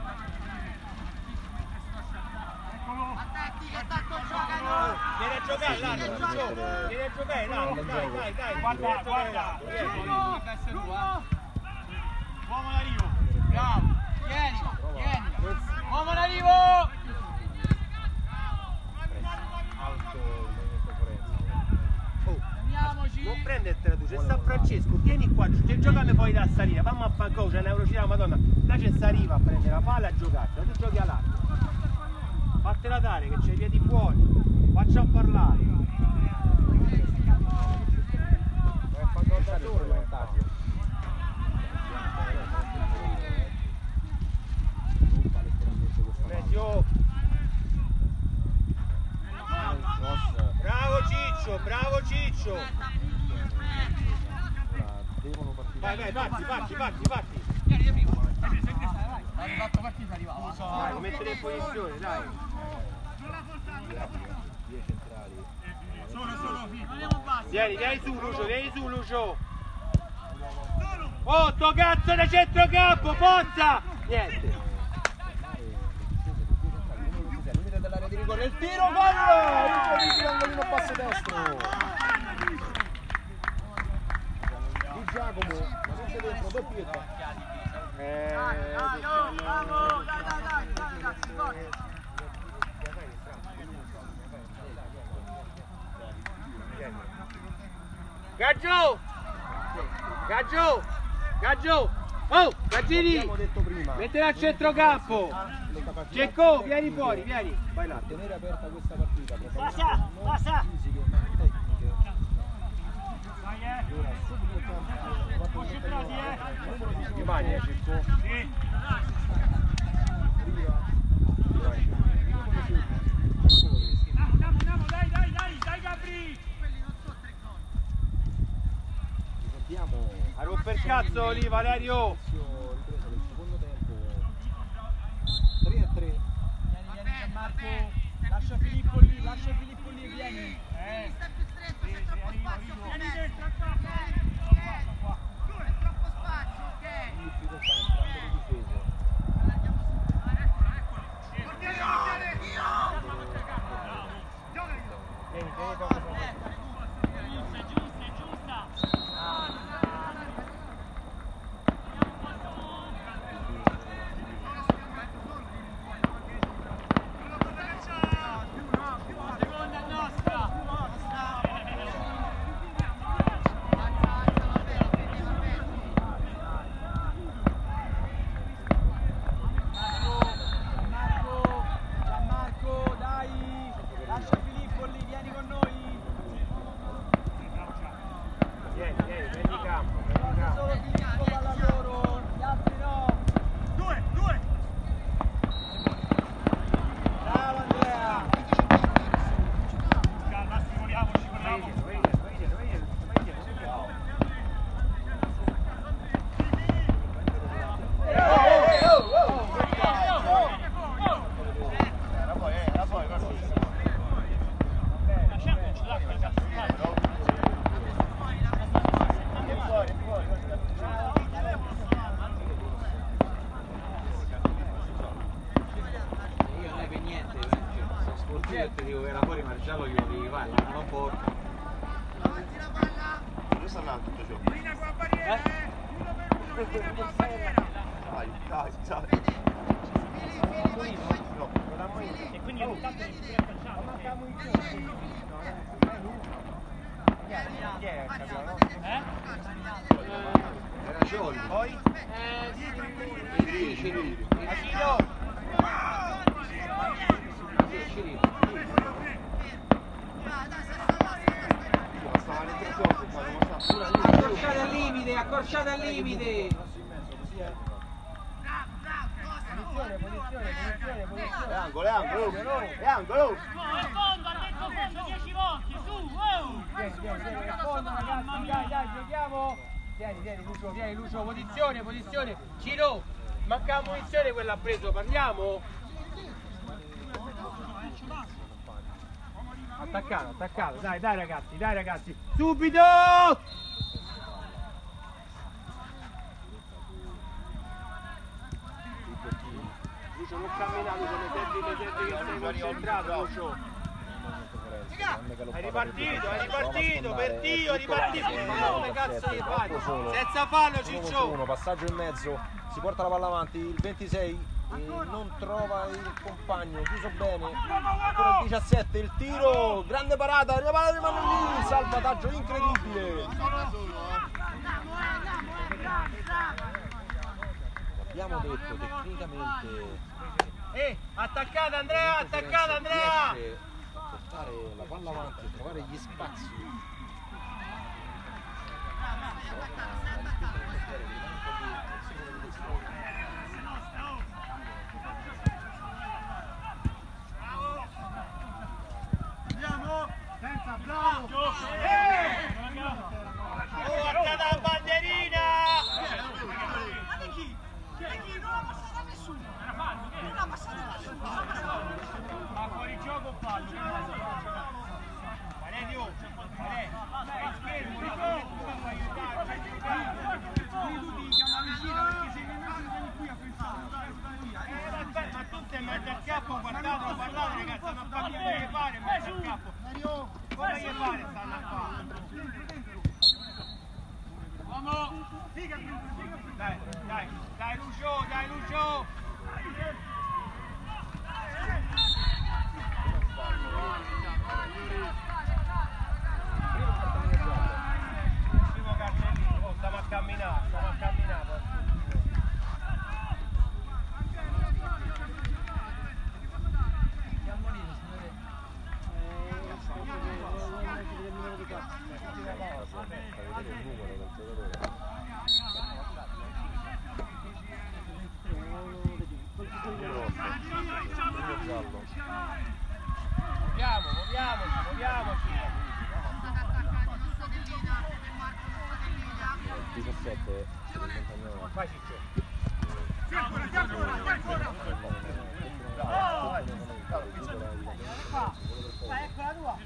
Attenti che attacco giocano! Vieni a giocare là, Lucio! Vieni a giocare là, dai, dai, dai! Guarda, guarda! Uomo d'arrivo. Bravo. Vieni, vieni. Uomo d'arrivo. Alto il Movimento Forense. Andiamoci. Non prendertela tu, c'è San Francesco, vieni qua, ci giocami poi da salire, fammi a fanco, c'è una velocità, madonna, là c'è Sariva a prendere la palla e a giocartela, tu giochi all'arco. Fatela dare che c'è i piedi buoni, faccia a parlare. Vai a far gol da solo il vantaggio. Ruba letteralmente questa Medio. palla. Bravo Ciccio, bravo Ciccio. Ora devono partire. Vai, vai, parti, parti, parti, parti. Vieni di prima. Hai fatto partita, arrivava. Dai, lo mettere in posizione, dai. Due centrali. Sono, sono, Vieni, vieni su Lucio, vieni su Lucio. Oh, sto cazzo di centrocampo, forza! Niente. Limite dell'area di rigore, il tiro, gol! Incredibile, angolino basso destro. doppietta. Eh, Dai, dai, oh, bravo, dai, dai, dai, dai, ragazzi, forza. Gaggio! Gaggio! Gaggio! Oh, Gaggini! Abbiamo detto prima. Mettila al centrocampo! Cecco, vieni fuori, vieni! Vai là. Tenere aperta questa partita. Passa, passa. Fisiche, ma tecniche. Vai, eh. Ora subito in campo. Concentrati, eh. Numero di Rimani, Cecco. Sì. Andiamo, andiamo, dai, dai, dai, dai, Gabri. Sentiamo. A romper cazzo lì, Valerio! Ripresa del secondo tempo. tre a tre. Vieni, vieni Gianmarco, lascia Filippo lì, lascia Filippo lì, vieni. Eh. Sì, sì, arrivo, arrivo. Vieni dentro, attacca. In difficoltà entrambe le difese. Vieni, vieni poco poco. Giusta, giusta, giusta. Seconda è nostra. Gianmarco, Gianmarco, dai, lascia Filippo lì, vieni con noi. Vieni, vieni, prendi campo, prendi Guarda campo. solo Filippo, palla loro, gli altri no. Due, due. Bravo Andrea. Calma, stimoliamoci con la Vai dietro, vai dietro, vai dietro, vai dietro, vai dietro, sempre là. Io non è per niente, eh. Sono sportivo e ti dico che era fuori Marcello glielo devi fare, ma non porta. Dove sta andando tutto ciò? linea qua a barriera, eh. Uno per uno, linea qua a barriera. Dai, dai, dai. No. E quindi ogni tanto ci si affacciamo. Marchiamo insieme. Chi è? Capiamo? Eh? Era Cioli. Poi? Cirili, Cirili. Asino! Sì, Cirili. Accorciate al limite, accorciate al limite. Posizione, posizione, posizione, posizione. È angolo, è angolo, è angolo. No, al fondo, ha detto fondo dieci volte, su, oh! Vieni, vieni, vieni, in fondo ragazzi, dai, dai, giochiamo. Vieni, vieni Lucio, vieni Lucio, posizione, posizione. Ciro, manca munizione, quella ha preso, parliamo? Attaccato, attaccato, dai, dai ragazzi, dai ragazzi, subito! Lucio, non camminare, Lucio, mi senti, mi senti che sei concentrato, Lucio. Hai ripartito, hai ripartito, per Dio, hai ripartito, come cazzo gli fai? Senza fallo, Ciccio! Uno, passaggio in mezzo, si porta la palla avanti, il ventisei eh, non trova il compagno, chiuso bene, ancora il diciassette, il tiro, grande parata, la palla rimane lì, salvataggio incredibile! Abbiamo detto tecnicamente... Eh, attaccata Andrea, attaccata Andrea! riesce a portare la palla avanti e trovare gli spazi. Andiamo! Senza, bravo! Oh, guardate la bandierina! Ma chi? Chi non ha passato a nessuno? Non ha passato a nessuno. Ma fuori gioco fallo! Valerio, Valerio, Stai schermo, Nico! Può aiutare, ci aiutare! Quindi tu ti chiama vicino perché sei nemmeno vieni qui a pensare! Eh, aspetta, ma tu stai in mezzo al capo, guardate, guardate ragazzi, stanno a fare come gli pare in mezzo al capo. Come gli pare stanno a fare? Dai, dai, dai Lucio, dai Lucio! Primo cartellino, oh, stiamo a camminare, stiamo a camminare. Muoviamo, muoviamoci, muoviamoci. diciassette Vai Ciccio. Ecco la tua.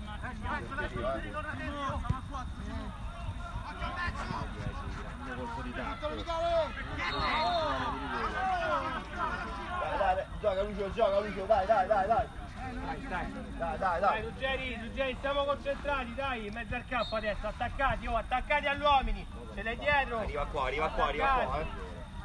Dai, dai, gioca Lucio, gioca Lucio, dai, dai, dai, dai. Dai, dai. Dai, dai, Dai, dai. Ruggeri, Ruggeri, stiamo concentrati, dai, in mezzo al campo adesso, attaccati, oh, attaccati agli uomini, ce l'hai dietro. Arriva qua, arriva qua, arriva qua, eh.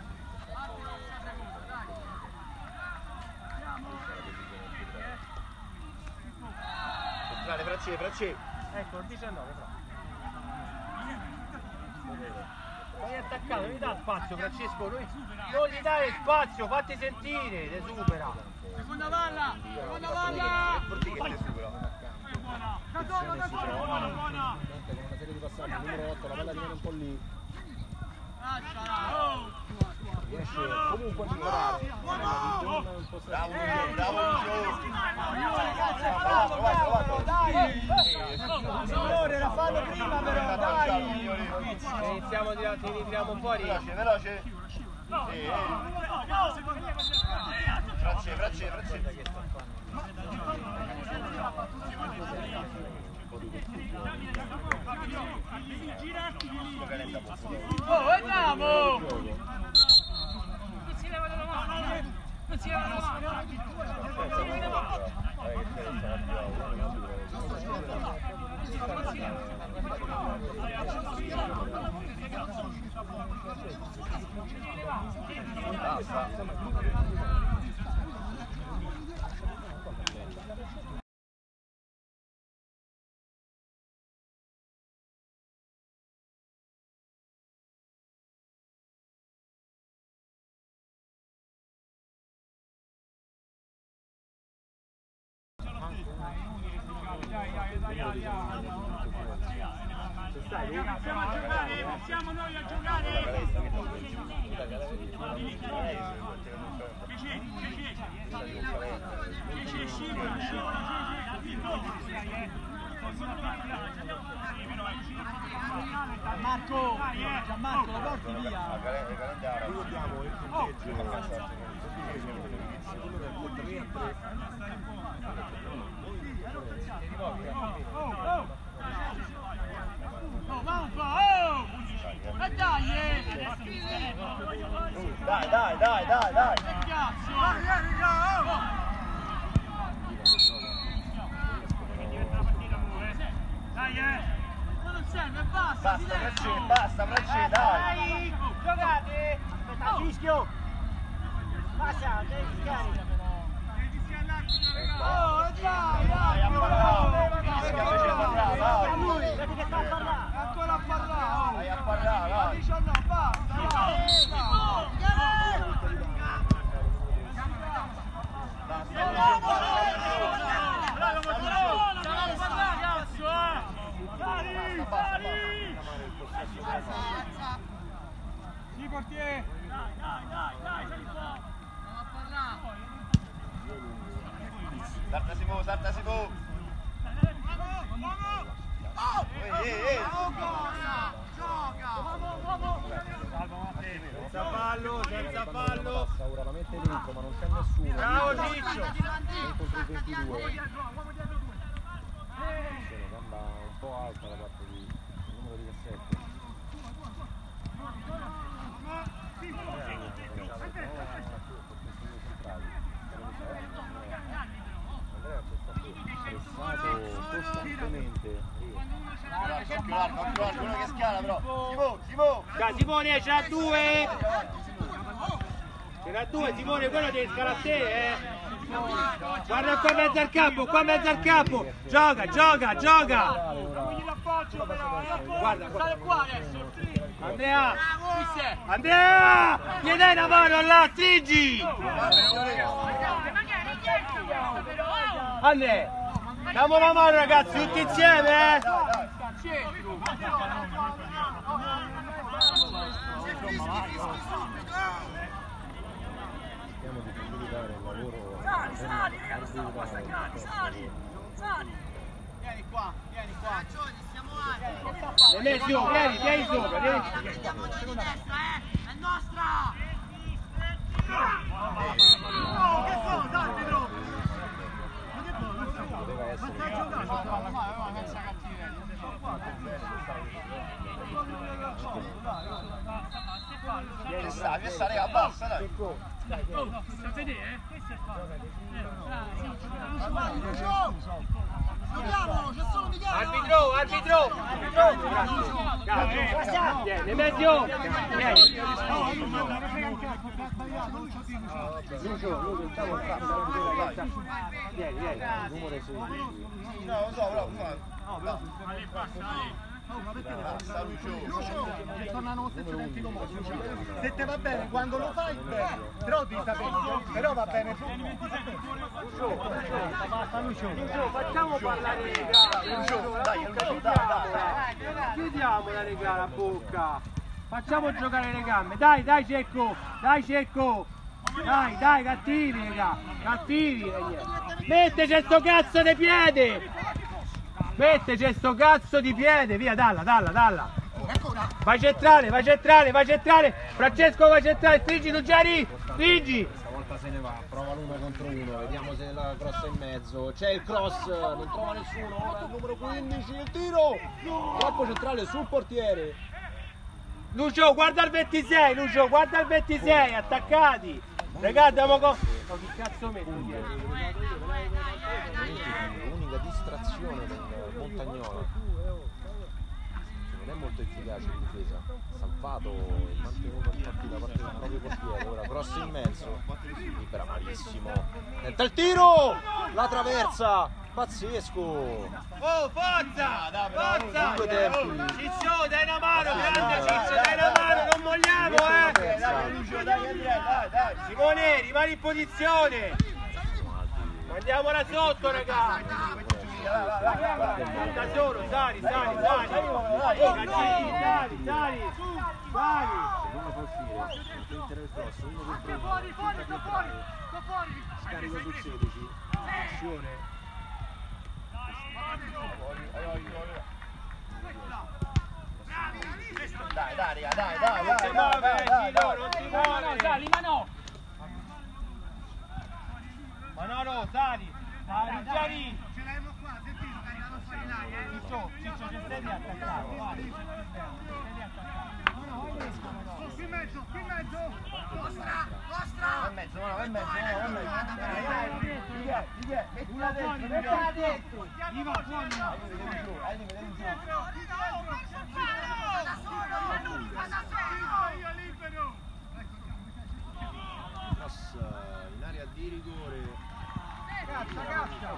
Centrale, Francesco, Francesco. Ecco, il diciannove, però. Stai attaccato, non gli dà spazio, Francesco, lui non gli dai spazio, fatti sentire, le supera. Seconda palla, seconda palla. Porti che ti supera. Da solo, da solo. Buona, buona. con una serie di passaggi, numero otto, la palla rimane un po' lì, Lasciala. riesce comunque a migliorare, un po' Bravo Lucio, bravo Lucio. Bravo, bravo, dai. Signore, la fallo prima però, dai. Iniziamo a tirare, ti ritiriamo fuori. Veloce, veloce. Sì, eh. Francesco, Francesco, Francesco. Oh, andiamo! Non si leva dalla mano! Non si leva dalla mano! Iniziamo a giocare, iniziamo noi a giocare! Cece, scivola, scivola, Marco, Gianmarco, la porti via! ricordiamo il punteggio, secondo me il tre a tre. Oh, Manfa, oh! E dai! Dai, dai, dai, dai, dai. Che cazzo! Dai, eh! Ma non serve, basta! Basta Francesco, basta Francesco, dai. Dai! Giocate! Aspetta, fischio! Basta, devi fischiare! Oh, dai, Dai, a parlare. dai! Fischia invece a parlare, dai. Vedi che sta a parlare! Ancora a parlare! Vai a parlare, dai. diciannove, basta! Sì, portiere! Dai, dai, dai, dai, sei qua! Andiamo a parlare! Salta Simo, salta Simo. Ehi, ehi, ehi. Senza fallo, senza fallo! Passa ora, la mette dentro ma non c'è nessuno. Bravo Ciccio! uno contro i ventidue. Attenzione, gamba un po' alta da parte di il numero diciassette. Andrea pressato costantemente. occhio largo, occhio largo, quello che scala però. Simo, Simo! Dai Simone, ce n'ha due! Ce n'ha due Simone, quello devi scalare a te, eh! Guarda qua in mezzo al campo, qua in mezzo al campo! Gioca, gioca, gioca! Guarda, Sale qua adesso. Andrea! Andrea! Gli dai una mano là, stringi! Andrea! Diamo una mano ragazzi, tutti insieme, eh! Cerchiamo di facilitare il lavoro. Sali, sali, ragazzi, stiamo qua staccati, sali, sali. Vieni qua, vieni qua. Siamo E Mesio, vieni, vieni sopra, vieni. Andiamo noi di destra, eh! È nostra! Oh, che fa? Dai, Pedro! Doveva essere Che sta, che sta, raga, basta, dai! Oh, stai a vedere, eh? Questo è Giochiamo, c'è solo Michele! Arbitro, arbitro! Grazie! Vieni, Mesio! Vieni! Lucio, Lucio, stavo qua. Vieni, vieni! Numero sedici. No, lo so, però, fa. Basta, Lucio! Se te va bene quando lo fai, bene. Però devi sapere, però va bene tutto. Basta Lucio. Lucio, facciamo parlare le regà! Lucio, dai, Lucio, dai, dai! Chiudiamo la regà la bocca! Facciamo giocare le gambe! Dai, dai Cecco! Dai Cecco! Dai, dai, cattivi regà! Cattivi! Metteci sto cazzo di piede! Metteci sto cazzo di piede! Via, dalla, dalla, dalla! Vai centrale, vai centrale, vai centrale! Francesco, vai centrale! Stringi tu Gianni! Stringi! Stavolta se ne va, prova l'uno contro uno, vediamo se la cross è in mezzo. C'è il cross, non trova nessuno, ora il numero quindici, il tiro! Troppo centrale sul portiere. Lucio, guarda il ventisei, Lucio, guarda il ventisei, attaccati! Raga, andiamo con... Ma che cazzo metti? L'unica distrazione del Montagnola, che non è molto efficace in difesa, salvato e mantenuto in partita da parte del proprio portiere. Ora cross in mezzo, libera malissimo, tenta il tiro, la traversa, pazzesco. Oh, forza! Forza! Due tempi. Ciccio, dai una mano, grande Ciccio, dai una mano, non molliamo, eh! Dai, Lucio, dai, Andrea, dai, dai! Simone, rimani in posizione! Mandiamola sotto, raga! Da solo, sali, sali, sali! Sali, sali, sali! Sali! Uno fa uscire, tentare il cross, uno contro uno, fuori, fuori, sto fuori, sto fuori. scarico sul sedici, azione. Dai, dai, raga, dai, dai, Non si dai, muove, dai, dai, Gino, dai! non si No, no, muove! sali, ma no. Manolo, sali! Sali, Gianni! Ce l'abbiamo qua, sentito, che arrivano fuori là, eh? Ciccio, Ciccio, ci stai attaccato, vai! Qui in mezzo, qui in mezzo! Va in mezzo, va in mezzo, va in mezzo! Dai, dai, chi è? Chi è? Mettila dentro, mettila dentro! Viva fuori! Cross in area di rigore. Caccia, caccia!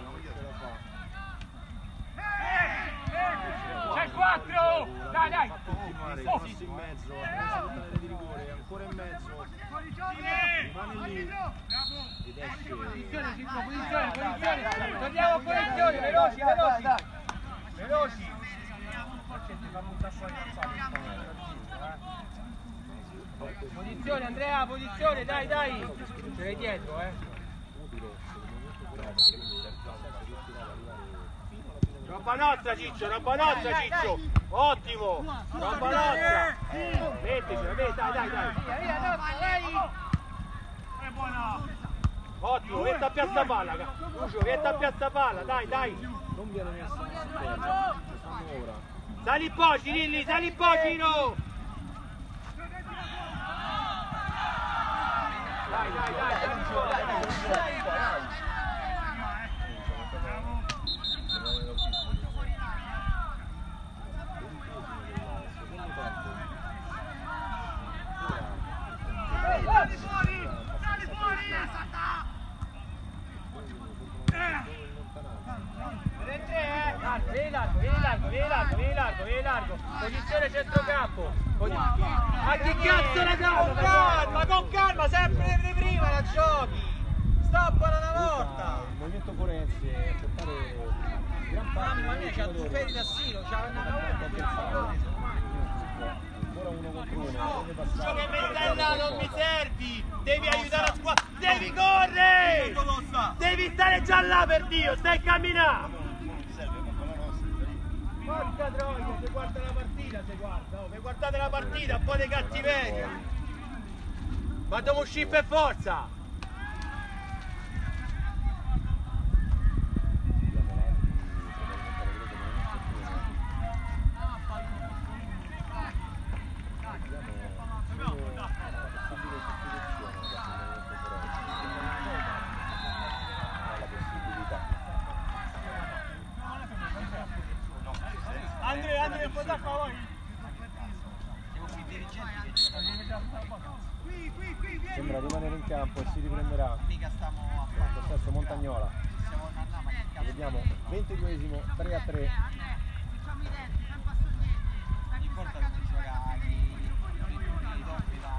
C'è il quattro. Dai, dai. Continuare, cross in mezzo, l'area di rigore, ancora in mezzo. Fuori gioco! Rimane lì ed esce. Posizione, Ciccio, posizione, posizione! Torniamo a posizione, veloci, veloci! Veloci! Posizione Andrea, posizione, dai, dai! Ce l'hai dietro, eh! Roba nostra Ciccio, roba nostra Ciccio! Ottimo! Roba nostra! Mettecela, metti, dai, dai, dai! È buona! Ottimo, vieni a piazza palla, Lucio, vieni a piazza palla, dai, dai! Non viene messa l'assistenza, fanno ora. Sali un po', Cirilli, sali un po', Ciro! Dai, dai, dai, Lucio, dai, dai! largo, vieni largo, vieni largo, vieni largo. Posizione centrocampo. Ma che cazzo la gioca? Con calma, con calma, sempre di prima la giochi. Stoppala una volta. Il movimento forense, accettare gran parte. Mamma mia, c'ha due peli da silo, c'ha una volta. Ora uno contro uno, deve passare. Che mettella non mi servi! Devi aiutare la squadra! Devi correre! Devi stare già là per Dio, stai camminando! Porca troia, se guarda la partita, se guarda, oh, se guardate la partita, un po' di cattiveria! Ma dobbiamo uscire per forza! Andrea, Andrea, puoi dare qua voi? Sembra rimanere in campo e si riprenderà. Mica stiamo a Lo stesso Montagnola. Siamo a Vediamo, ventiduesimo, tre a tre. Non importa che si gioca i doppi da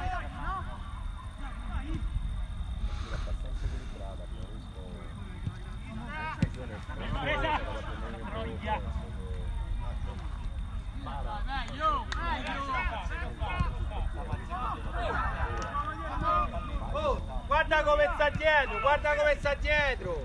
Abbastanza equilibrata, abbiamo visto un'occasione Oh, guarda come sta dietro, guarda come sta dietro!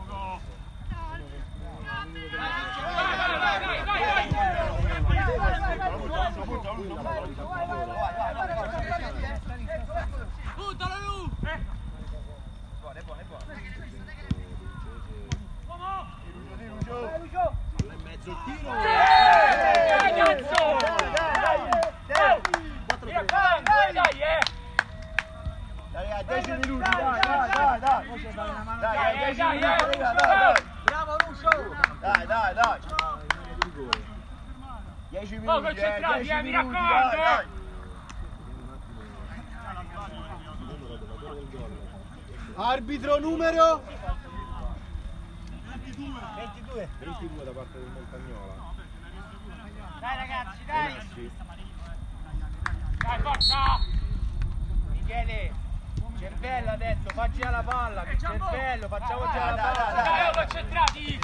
Buttalo giù! Buono, è buono, è buono. In mezzo il tiro. Ragazzo! Dai, dai, eh! Dai, a dieci minuti, dai, dai, dai, dai. Dai, a dieci dai, minuti, dai, dai, dai. Bravo Lucio! Dai, dai, dai. dieci Oh, minuti, eh, concentrati, dieci eh, mi minuti, raccomando, dai, dai. Arbitro numero ventidue. ventidue da parte del Montagnola. Dai ragazzi, dai! Dai, forza! Michele, cervello adesso, facci la palla, cervello, facciamo già la palla! Dai, concentrati!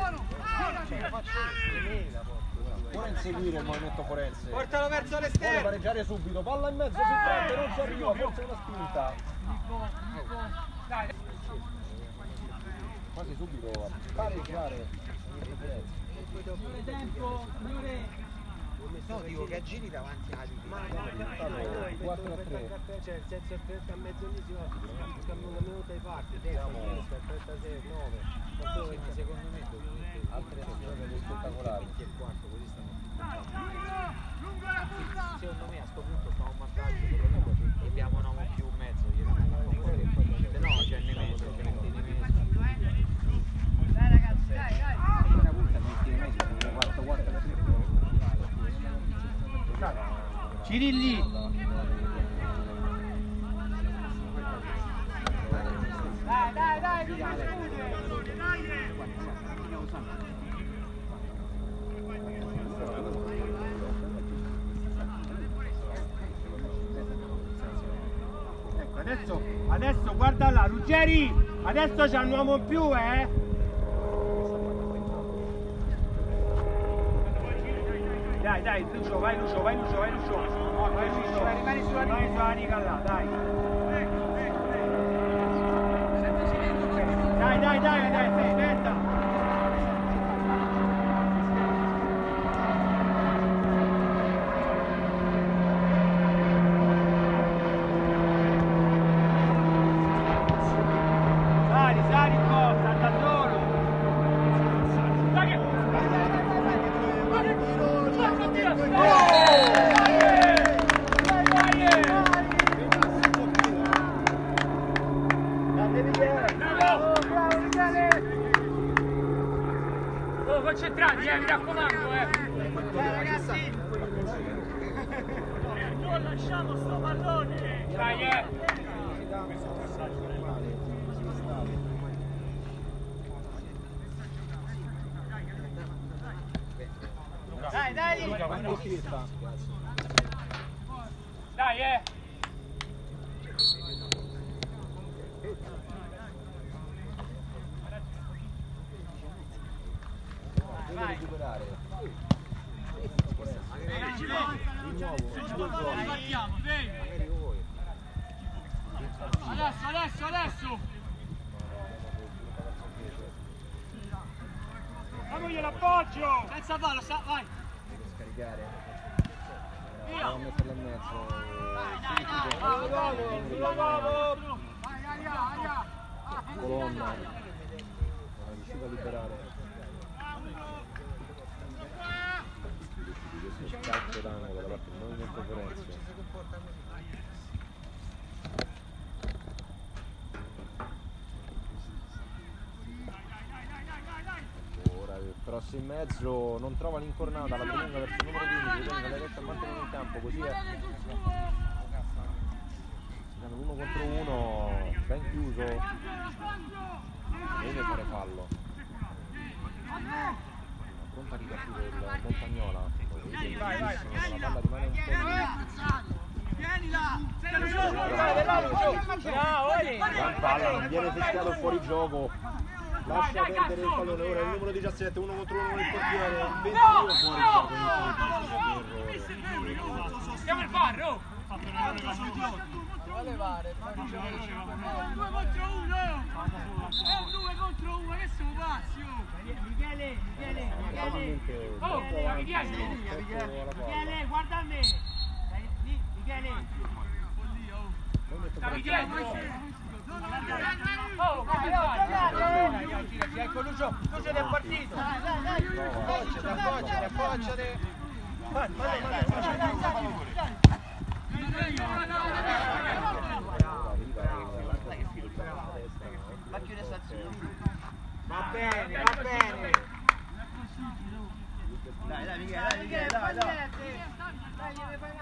Ora inseguire il movimento forense. Portalo verso Vuole l'esterno! pareggiare subito, palla in mezzo, più forte, non ci arriva, forse una spinta. Dai! Quasi subito a pareggiare il movimento forense. No, dico che aggiri davanti a quattro a tre. Cioè, il senso è trenta e mezzo lì si va, scambio una minuta ai parti, trentasei, nove, quattordici, secondo me, Altre azioni spettacolari. secondo me a sto punto stiamo in vantaggio, perlomeno abbiamo un uomo in più un mezzo, se no c'è ne mezzo, c'è ne mezzo. Dai ragazzi, dai, dai! Cirilli! Dai, dai, dai! Ecco, adesso, adesso guarda là, Ruggeri! Adesso c'è un uomo in più, eh! Dai, dai, Lucio, vai Lucio, vai Lucio, vai Lucio! Vai Lucio, rimani sulla riga, vai sulla riga là, dai! Dai, dai, dai, dai, aspetta! Sali, sali in costa, anda solo! Dai che... Oh, concentrati, eh, mi raccomando, eh! ragazzi! Non lasciamo sto pallone! Dai, eh! dai! Dai, eh! Deve recuperare. Di nuovo, partiamo, magari voi. adesso, adesso, adesso! Damogli l'appoggio! Senza palla, sta, vai! Deve scaricare. Via. Devo metterla in mezzo. Colonna. Non è riuscito a liberare. Questo calcio d'angolo da parte del movimento Florenzi. Ora il cross in mezzo, non trova l'incornata, la prolunga verso il numero quindici, quindi la retta a mantenere in campo, così è. Uno contro uno, ben chiuso, deve fare fallo. Pronta a ripartire il Montagnola. Vai, vai, vai. La palla rimane un po' Vieni là! gran palla, non viene fischiato fuori gioco. Lascia perdere il pallone, ora il numero diciassette, uno contro uno con il portiere, ventidue fuori gioco. Stiamo al barro! Due contro uno! È un due contro uno, che siamo pazzi! Michele, Michele, Michele! Oh, Oh, Michele, guarda a me! Michele! Stavi dietro! Oh, ma che fai? Ecco Lucio, Lucio del partito! Appoggiati, appoggiati, appoggiati! Vai, vai, vai, vai! Ma chiude stazione. Va bene, va bene. Dai, dai, Michele, dai, Michele, dai, dai. Dai, deve fare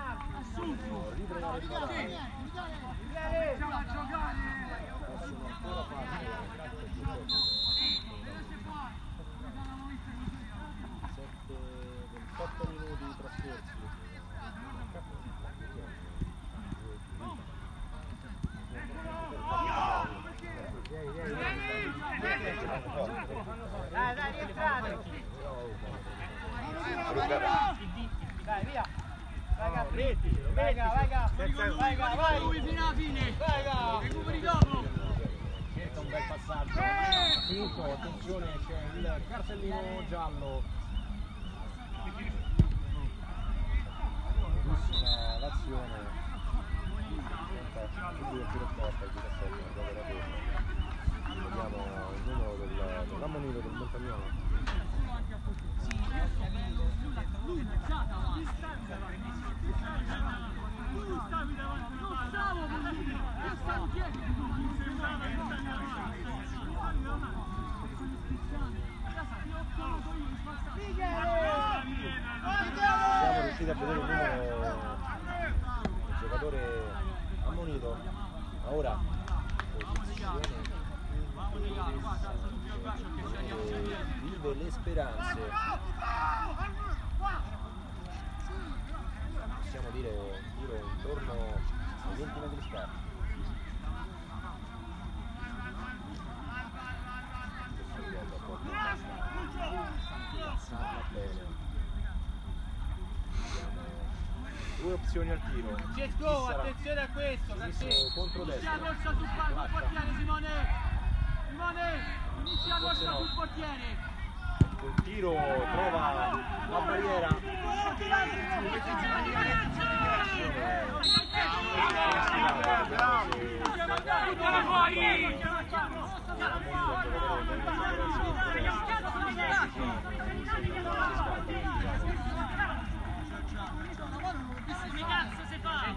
ventotto minuti trascorsi. Dai, dai, rientrate! Dai, via! Vai, Gabri! Vai, vai, vai, vai! Lui fino alla fine! Vai, recuperi dopo! Cerca un bel passaggio. cinque, attenzione, c'è il cartellino giallo. Bellissima l'azione. Subito il tiro forte, il diciassette, un gioco da due. Vediamo il numero del, dell'ammonito del Montagnolo. Siamo riusciti a vedere il numero del giocatore ammonito, ma ora posizione vive le speranze, possiamo dire un tiro intorno ai venti metri scarsi. Due opzioni al tiro. Cesco, attenzione a questo, Sinistro contro Inizia la destra. corsa sul sul portiere, Simone! Simone! Inizia la corsa sul portiere! Il tiro trova la barriera. Come cazzo si fa?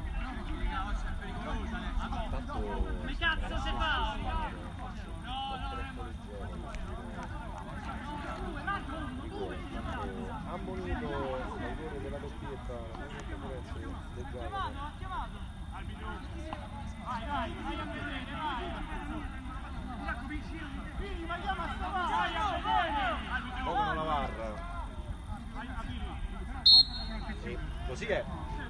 Come cazzo si fa? Ammonito, l'autore della doppietta, del gioco. Chiamato, ha chiamato! Vai, vai, vai a vedere, vai! Così è.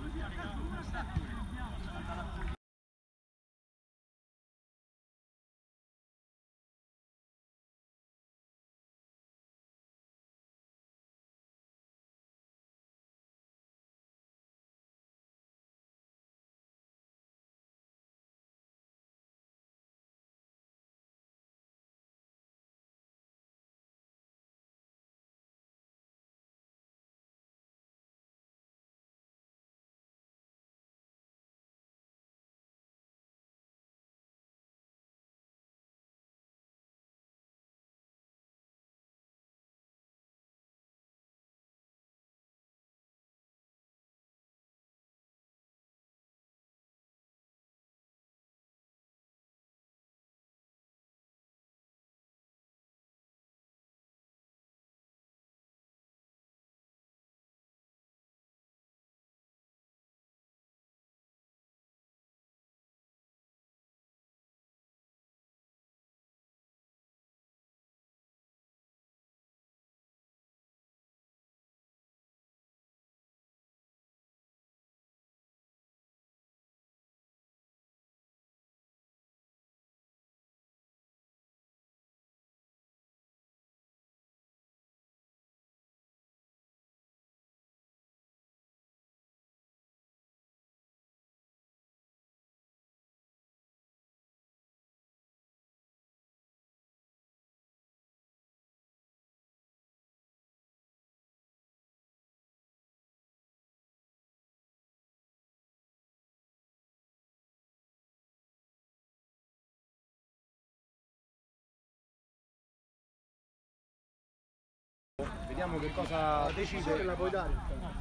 Vediamo che cosa decide. La puoi dare.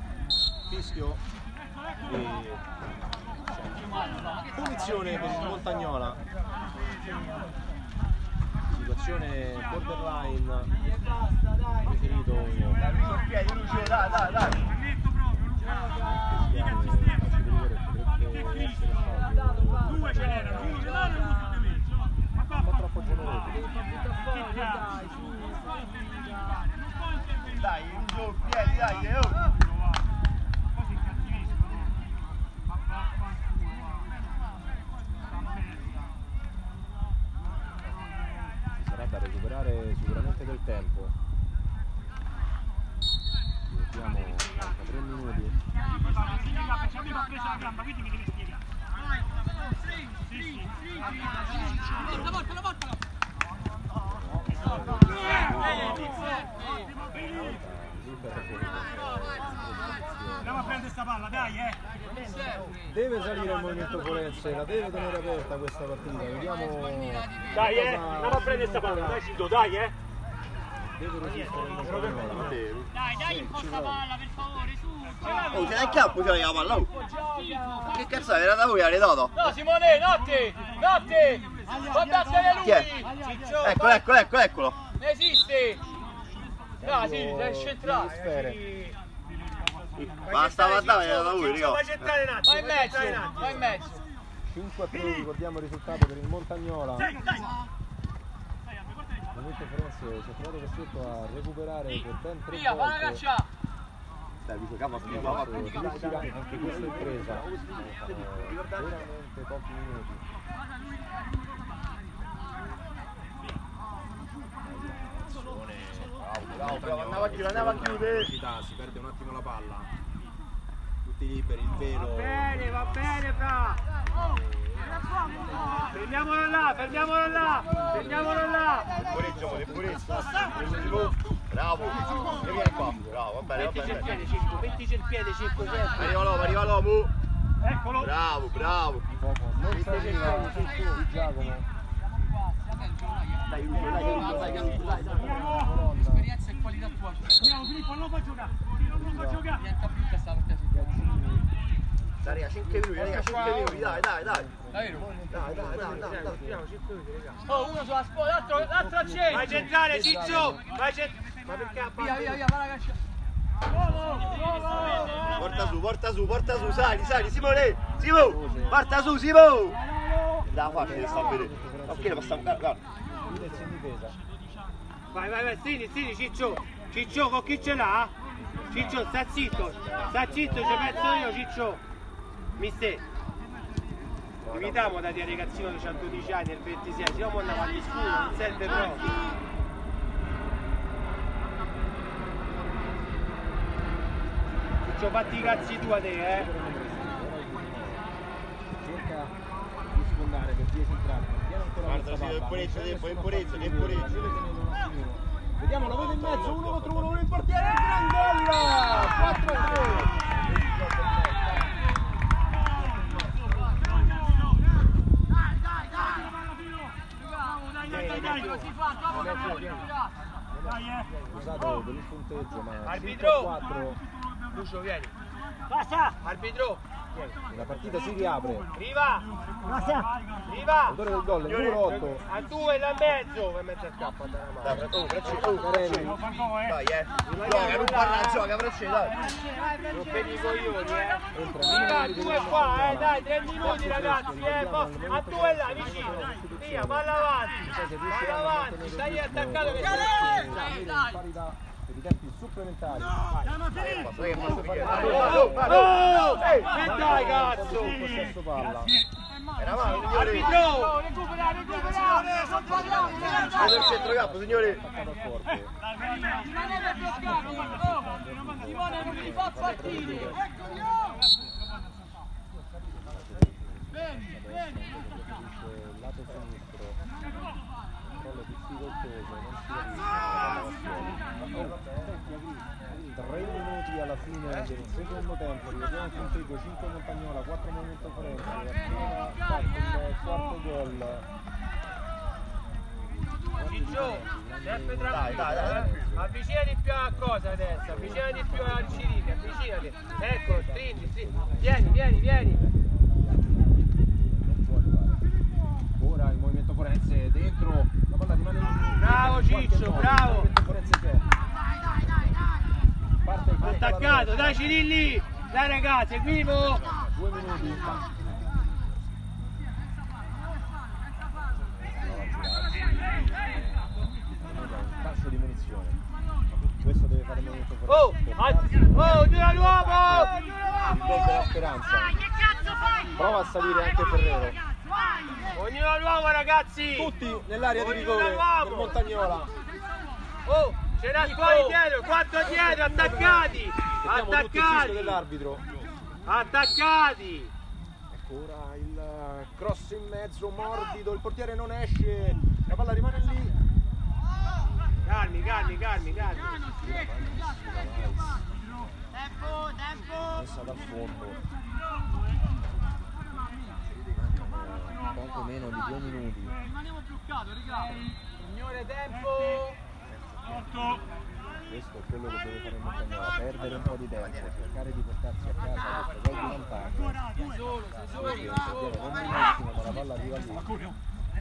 Fischio e punizione per il Montagnola. Situazione borderline. Preferito. Dai, dai, dai. Due ce n'erano, uno ce l'hanno e uno di me. Un po' troppo generoso. Dai, un giù, piedi, dai, oh! Così cattiviscono. Ma vaffanculo, Ci sarà da recuperare sicuramente del tempo. Abbiamo quarantatré minuti. Facciamo che ho preso la gamba, quindi mi devi spiegare. Sì, sì. Porta, porta, porta! Andiamo a prendere sta palla, dai, eh! Deve salire il movimento forense, la deve tenere aperta questa partita. Vediamo. Dai, eh! Andiamo a prendere sta palla, dai, Cido, dai, eh! Deve resistere il Montagnola. Dai, dai un po' sta palla, per favore, su. Oh, c'è il campo, c'è la palla, oh! Che cazzo era da voi, arredato? No, Simone, notte! Notte! Guardateene lui! Chi è? Eccolo, eccolo, eccolo, eccolo! Ne esiste! No, sì, sei centrale! Sfere. Basta, guardate, era da voi, raga! Vai centrale un attimo, Vai in mezzo, vai in mezzo! cinque a tre, ricordiamo il risultato per il Montagnola. dai, dai! Il movimento forense si è trovato costretto a recuperare per ben tre Via, va la volte. caccia! Dai, vi giocavo a Sì, prima, va adesso riuscirà anche questa impresa. Eh, veramente pochi minuti. Bravo, bravo, andava a chiudere, andava a chiudere! Si perde un attimo la palla. Tutti liberi, il velo. Va bene, va bene, fra! Fermiamolo là, fermiamolo là! Fermiamolo là! Purezza, purezza! Bravo! E vieni qua! Bravo, va bene, va Mettici il bene! piede, Circo, mettici il piede, Circo, certo! Arriva l'uomo, arriva l'uomo! Eccolo! Bravo, bravo! Non si arriva di Giacomo. Dai, Lucio, dai, Lucio, dai, Lucio, dai, dai! Esperienza e qualità tua. Andiamo, Filippo, non fa giocare! Non fa giocare! Niente più che sta partita. Dai, raga, cinque minuti, raga, cinque minuti, dai, dai, dai! Davvero? Dai, dai, dai, dai, dai! Oh, uno sulla spola, l'altro, l'altro a centro! Vai centrale, Ciccio! Vai centrale! Ma perché Via, via, via, va la caccia. Porta su, porta su, porta su, sali, sali, Simone! Simo! Porta su, Simo! Da facile sta a vedere. Ok, la passiamo, guarda. Chiudersi in difesa. Vai, vai, vai, strini, strini, Ciccio! Ciccio, con chi ce l'ha? Ciccio, sta zitto, sta zitto, ci penso io, Ciccio. Mister. Evitiamo da dire ragazzino di centododici anni nel ventisei, se no andiamo agli scudi, non serve proprio. Ciccio, fatti i cazzi tu a te, eh. Cerca di sfondare per via centrale, vediamo ancora Guarda, sì, del Porezzo, del Porezzo, del Porezzo. Vediamo, lo vedo in mezzo, uno contro uno, uno in portiere, il gran gol! quattro a tre! Scusate per il punteggio, ma Arbitro! quattro. Lucio, vieni. Passa! Arbitro! La partita si riapre. Riva! Riva! Autore del gol, il numero otto. A due e là in mezzo! E mezzo a scappo, andare a mano. Dai, oh, bracci, oh, bracci. Dai, eh. Gioca, non parla, gioca, bracci, dai. Non vedi i coglioni, eh! Entra, Viva, due qua, eh, dai, tre minuti ragazzi, eh, po- a due là, vicino, via, palla avanti, palla avanti, stai attaccato che sei parità per i tempi supplementari. Oh, che dai cazzo! Possesso palla. Eravamo, Arbitro! Recupera, recupera! Non parliamo! Preso il centrocampo, signori. Attaccato a forte. Rimanete bloccati! Oh! Simone, non mi fa partire! Bene, bene! Il lato sinistro. Controllo difficoltoso, non si capisce. tre minuti alla fine del secondo tempo, rivediamo il punteggio, cinque Montagnola, quattro Movimento Forense, appena fatto il quarto gol. Ciccio, sempre tranquillo, Dai, dai, dai. eh. Avvicinati più a cosa adesso, avvicinati più al Cirilli, avvicinati. Ecco, stringi, stringi. Vieni, vieni, vieni. Non può arrivare. Ora il Movimento Forense dentro, la palla rimane in Bravo Ciccio, bravo. Il Movimento Forense c'è. Parte il colpo alla Attaccato, rovescia. dai Cirilli, dai ragazzi, è vivo. Due minuti. Un calcio di munizione. Questo deve fare il Movimento Oh, Forense. oh, tira l'uomo. Il gol della speranza. Prova a salire anche Ferrero. Ognuno all'uomo ragazzi. Tutti nell'area di Ognuno rigore all'uomo. per Montagnola. Oh, c'era fuori dietro, quattro dietro, attaccati. Vediamo tutti il fischio Attaccati. dell'arbitro. Attaccati. Ecco ora il cross in mezzo, morbido, il portiere non esce, la palla rimane lì. Calmi, calmi, calmi, calmi. Tempo, tempo! Messa dal fondo. Poco meno di due minuti. Rimaniamo bloccati, raga! Signore, tempo. Questo è quello che deve fare il Montagnola, perdere un po' di tempo, cercare di portarsi a casa questo gol di vantaggio. Sei solo, sei solo, Perché il portiere non benissimo, ma la palla arriva lì.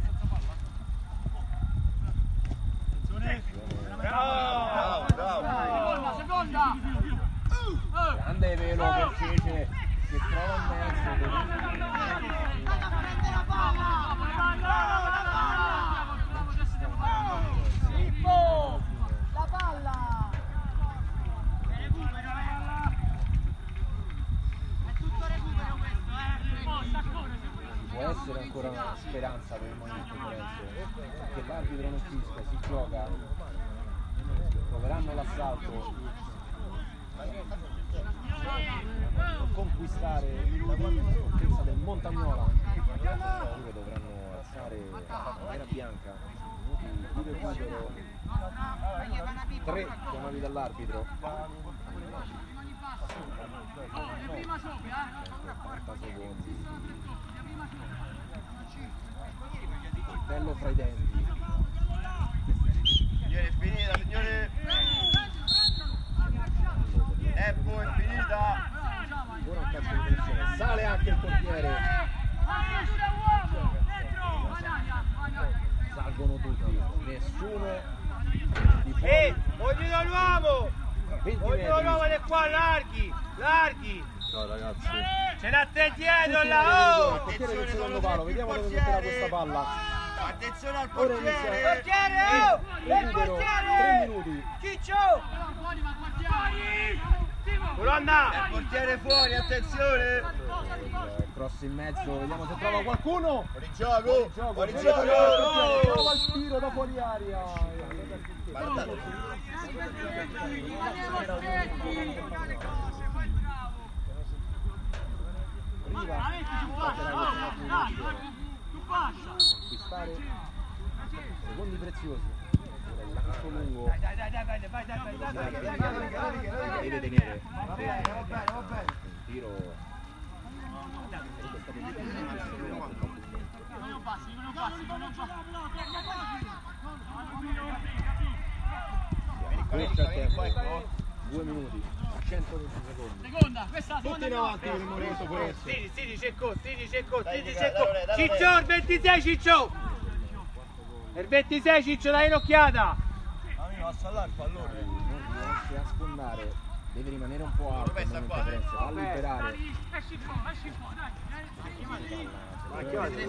Bravo. Bravo, bravo. Seconda, seconda! Grande velo per Cece che trova in mezzo. Prende la palla! Filippo! La palla! È tutto recupero questo, eh! Può essere ancora una speranza per il Movimento Forense, perché l'arbitro non fischia, si gioca, proveranno l'assalto, conquistare la fortezza del Montagnola, dove dovranno alzare la bandiera bianca, minuti di recupero, tre chiamati dall'arbitro. quaranta secondi. Coltello fra i denti. Signore, è finita, signore. Tempo, è finita. Ancora un calcio di punizione. Sale anche il portiere. Salgono tutti. Nessuno di Eh, fuori. ognuno all'uomo. venti Ognuno all'uomo metri. è qua, larghi, larghi. Ciao ragazzi. Ce n'ha tre dietro là, Il oh. portiere del secondo palo. Vediamo dove metterà questa palla. Attenzione al Ora portiere. inizia. Portiere, oh. recupero, tre minuti. Ciccio! Colonna! Il portiere fuori, attenzione! Eh, cross in mezzo, vediamo se trova qualcuno. Fuori gioco! Fuori Fuori gioco! gioco! Trova il tiro da fuori aria. Conquistare secondi preziosi. Il lancio lungo. Dai, dai, dai, vai, vai, vai, vai, vai, Deve tenere. Va bene, va bene, va bene. Tiro. Due minuti, centoventi secondi. Seconda, questa la Tutti seconda in avanti per il movimento forense. Sì, sì, cerco, sì, cerco, Dai, sì, Luca, cerco. dai, dai, Ciccio, dai. il ventisei, Ciccio! Il ventisei, Ciccio, dai un'occhiata! Amico, passa là il pallone. Non riesce a sfondare, deve rimanere un po' alto. Dove sta il qua? movimento forense, va a liberare. esci fuori, esci fuori, dai. Ma che oggi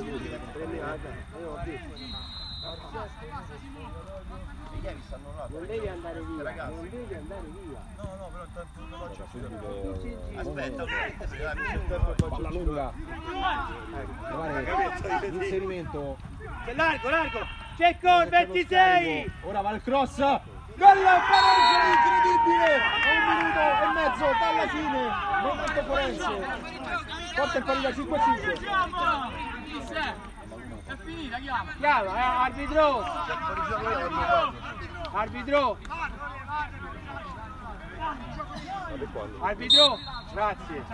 I chiavi stanno là. Non devi andare via, Ragazzi. non devi andare via. No, no, però tanto non faccio più. subito Aspetta, palla lunga. Trovare l'inserimento. C'è largo, largo! Cecco, il ventisei! Ora va il cross. Bella pareggio incredibile! A un minuto e mezzo dalla fine. Momento forense. Porta in parità cinque a cinque. È finita, chiama. Chiama, eh, arbitro! Arbitro! Arbitro! Grazie!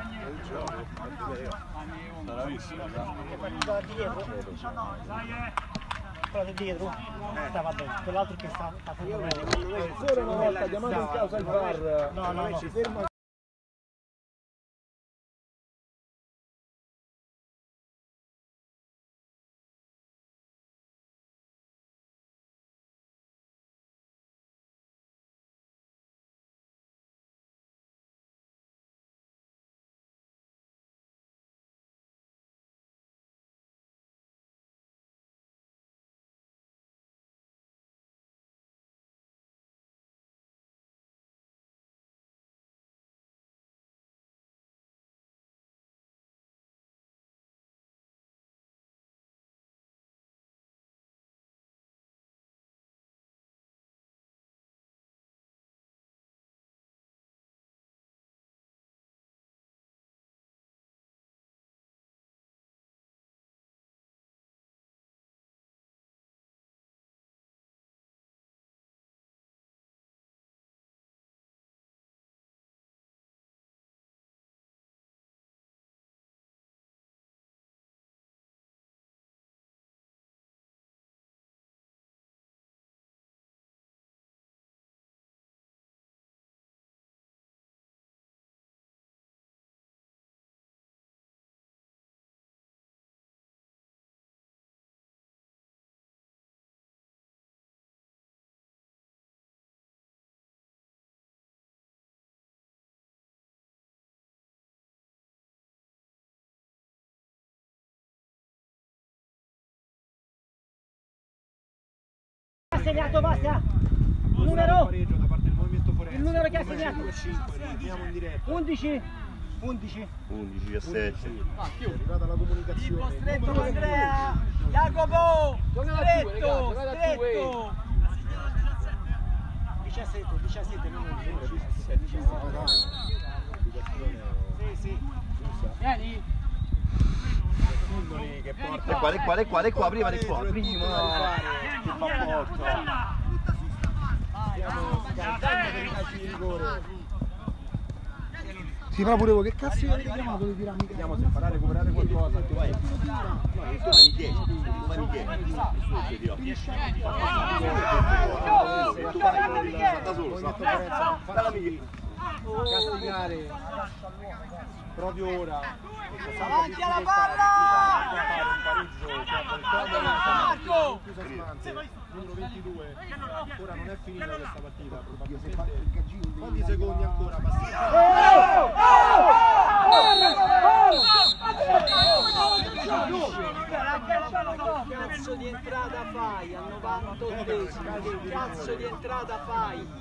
Quello di dietro stava bene, quell'altro che sta facendo bene. Ancora una volta chiamato in causa il V A R. No, no, no. Si ferma. Segnato, basta! Il numero! Pareggio da parte del movimento forense. Il numero che ha segnato? Andiamo in diretta. undici! undici! undici a sette. È arrivata la comunicazione. Stretto Andrea! Jacopo! Stretto! Stretto! diciassette, diciassette, non undici. Sì, sì. Vieni. Che E qua, e qua, e qua, e qua, prima di qua, prima. Che fa porta. Stiamo scaldando per i calci di rigore. Sì, ma pure voi, che cazzo mi avete chiamato di tirarmi? Vediamo se farà recuperare qualcosa. Vai. Domani dieci, domani dieci. Da solo, dalla mia. Castigare proprio ora. Avanti alla palla! Marco! Numero ventidue. Ora non è finita questa partita, probabilmente quanti secondi ancora passati. cazzo di entrata fai al novantottesimo? Che cazzo di entrata fai?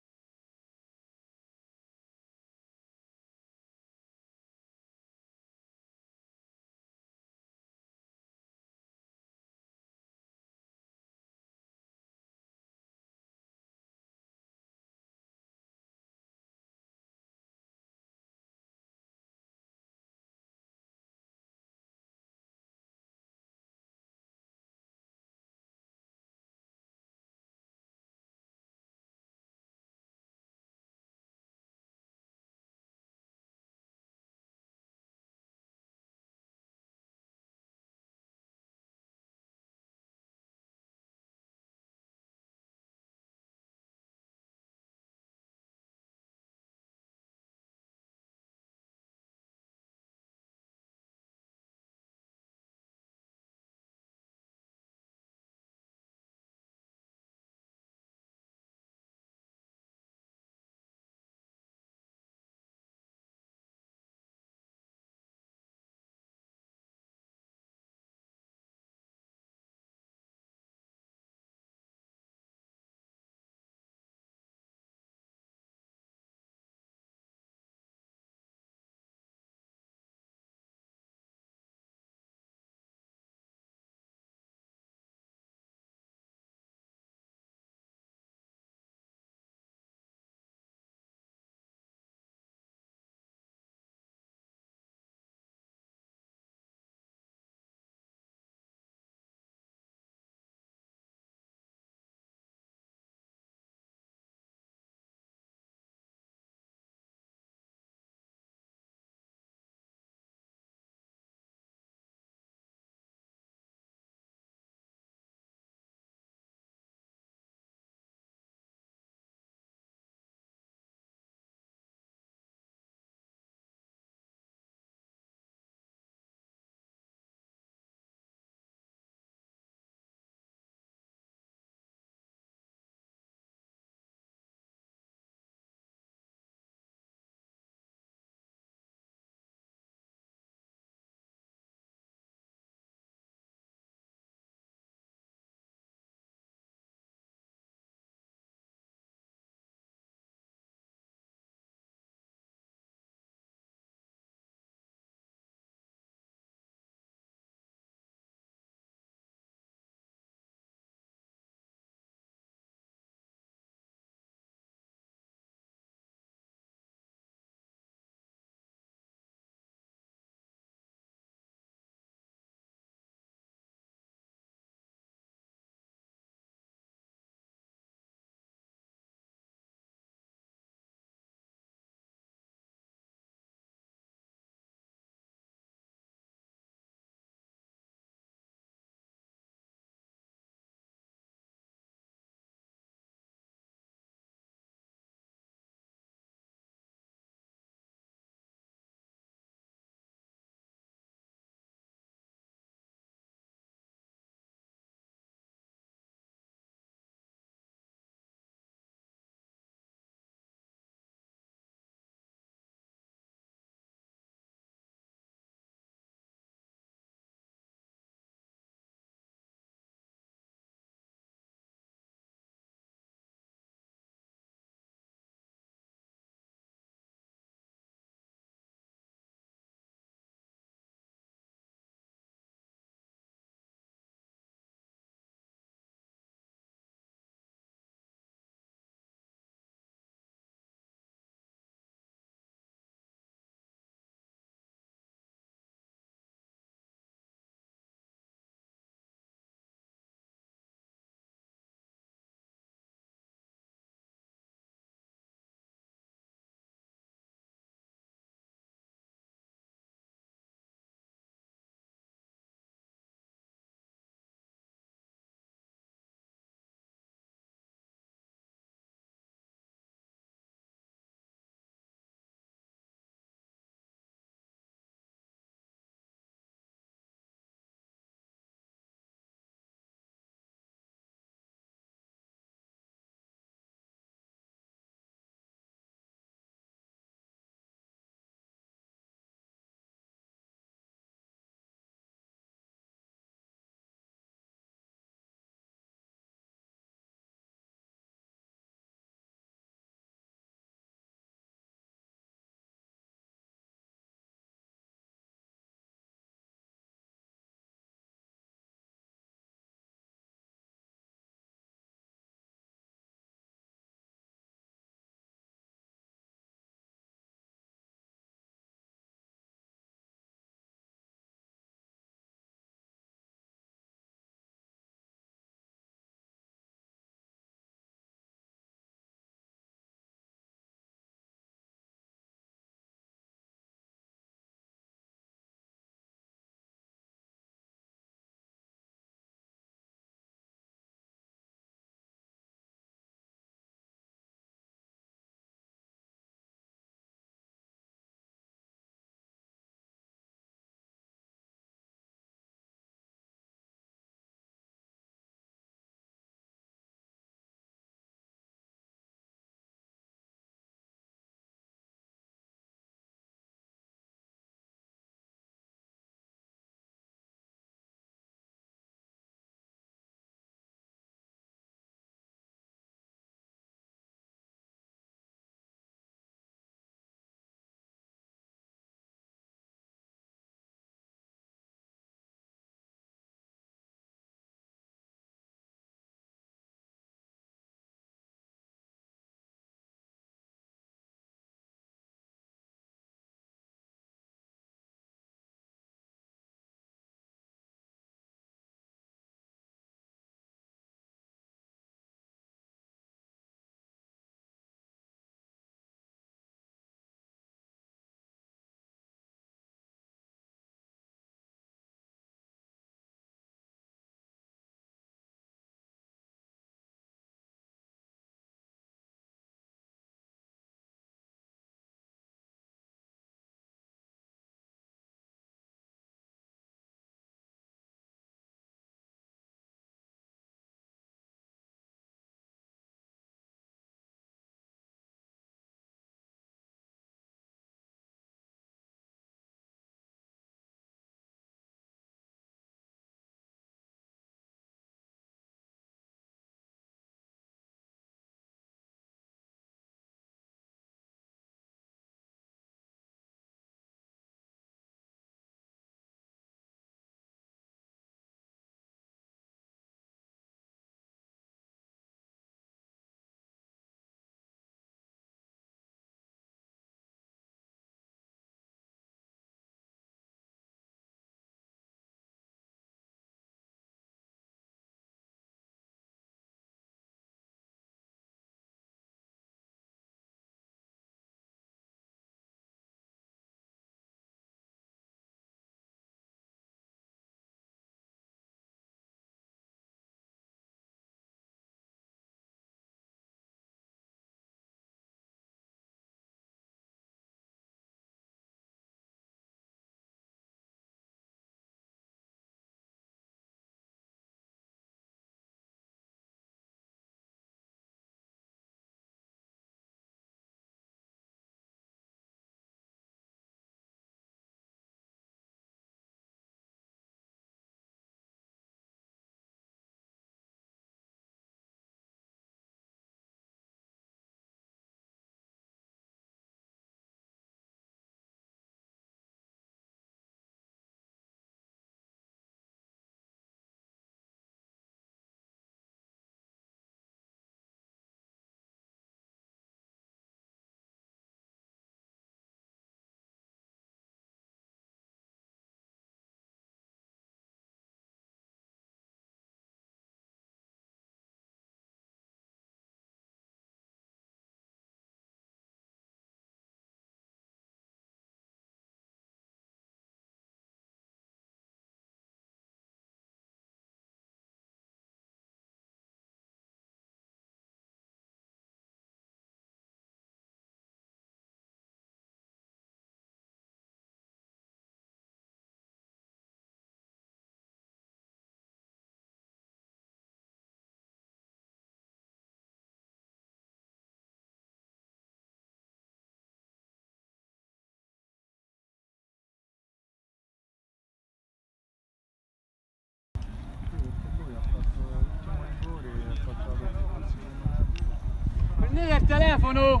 Guarda il telefono!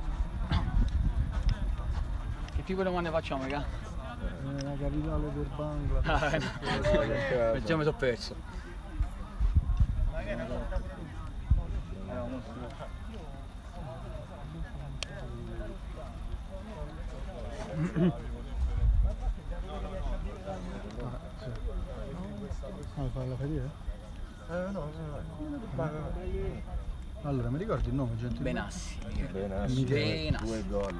Che tipo di domande facciamo, raga? Eh, la capitale del Bangladesh. Ah, no. Già mi sono perso. Ah, fai la vedere? Eh no, no, no. Vai, vai, vai. Allora, mi ricordi il nome, gente? Benassi. Benassi, Benassi. due gol.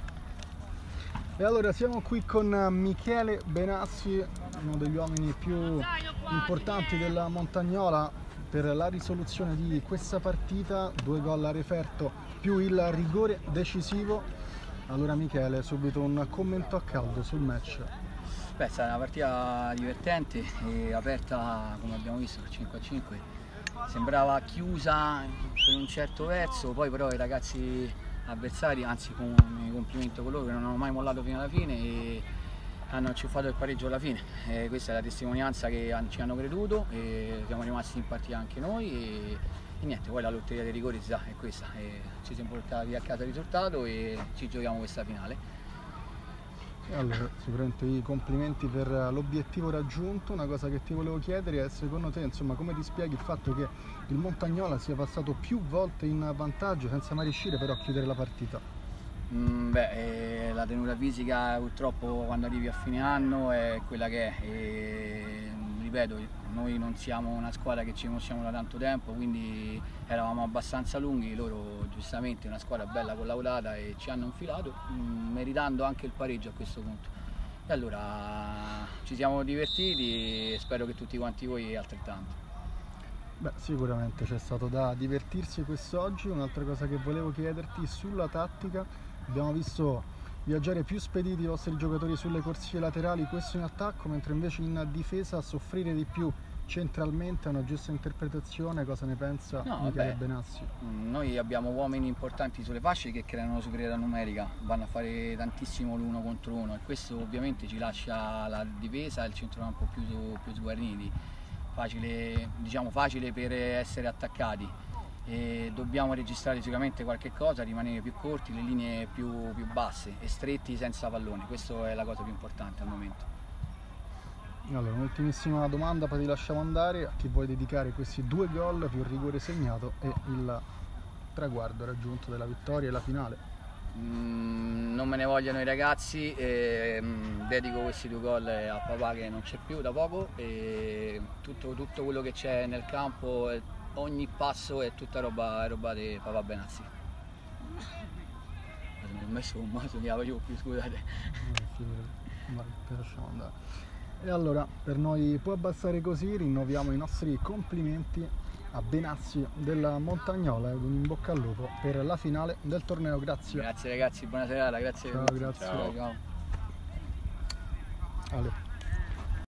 E allora siamo qui con Michele Benassi, uno degli uomini più importanti della Montagnola per la risoluzione di questa partita, due gol a referto più il rigore decisivo. Allora Michele, subito un commento a caldo sul match. Beh, è stata una partita divertente e aperta, come abbiamo visto, per cinque a cinque. Sembrava chiusa per un certo verso, poi però i ragazzi avversari, anzi con i complimenti con loro, che non hanno mai mollato fino alla fine e hanno acciuffato il pareggio alla fine. E questa è la testimonianza che ci hanno creduto e siamo rimasti in partita anche noi e, e niente, poi la lotteria dei rigori si sa, è questa, e ci siamo portati a casa il risultato e ci giochiamo questa finale. E allora, sicuramente i complimenti per l'obiettivo raggiunto. Una cosa che ti volevo chiedere è, secondo te, insomma, come ti spieghi il fatto che il Montagnola sia passato più volte in vantaggio senza mai riuscire però a chiudere la partita? Mm, beh, eh, la tenuta fisica purtroppo quando arrivi a fine anno è quella che è e, ripeto, noi non siamo una squadra che ci conosciamo da tanto tempo, quindi eravamo abbastanza lunghi, loro giustamente una squadra bella collaudata e ci hanno infilato, mh, meritando anche il pareggio a questo punto. E allora ci siamo divertiti e spero che tutti quanti voi altrettanto. Beh, sicuramente c'è stato da divertirsi quest'oggi. Un'altra cosa che volevo chiederti sulla tattica, abbiamo visto viaggiare più spediti i vostri giocatori sulle corsie laterali, questo in attacco, mentre invece in difesa soffrire di più centralmente. È una giusta interpretazione? Cosa ne pensa No, Michele vabbè, Benassi? noi abbiamo uomini importanti sulle fasce che creano superiorità numerica, vanno a fare tantissimo l'uno contro uno e questo ovviamente ci lascia la difesa e il centrocampo più, più sguarniti, facile, diciamo facile per essere attaccati. E dobbiamo registrare sicuramente qualche cosa, rimanere più corti, le linee più, più basse e stretti senza palloni, questa è la cosa più importante al momento. Allora, un'ultimissima domanda, poi ti lasciamo andare. A chi vuoi dedicare questi due gol più il rigore segnato e il traguardo raggiunto della vittoria e la finale? Mm, non me ne vogliono i ragazzi, e, mm, dedico questi due gol a papà che non c'è più da poco e tutto, tutto quello che c'è nel campo, ogni passo è tutta roba, roba di papà Benassi. Mi ho messo un maso di io più, scusate. Vai, ti lasciamo andare. E allora, per noi può bastare così, rinnoviamo i nostri complimenti a Benassi della Montagnola e un in bocca al lupo per la finale del torneo. Grazie. Grazie ragazzi, buona serata, grazie. Ciao, grazie. Ciao, ciao. Ale.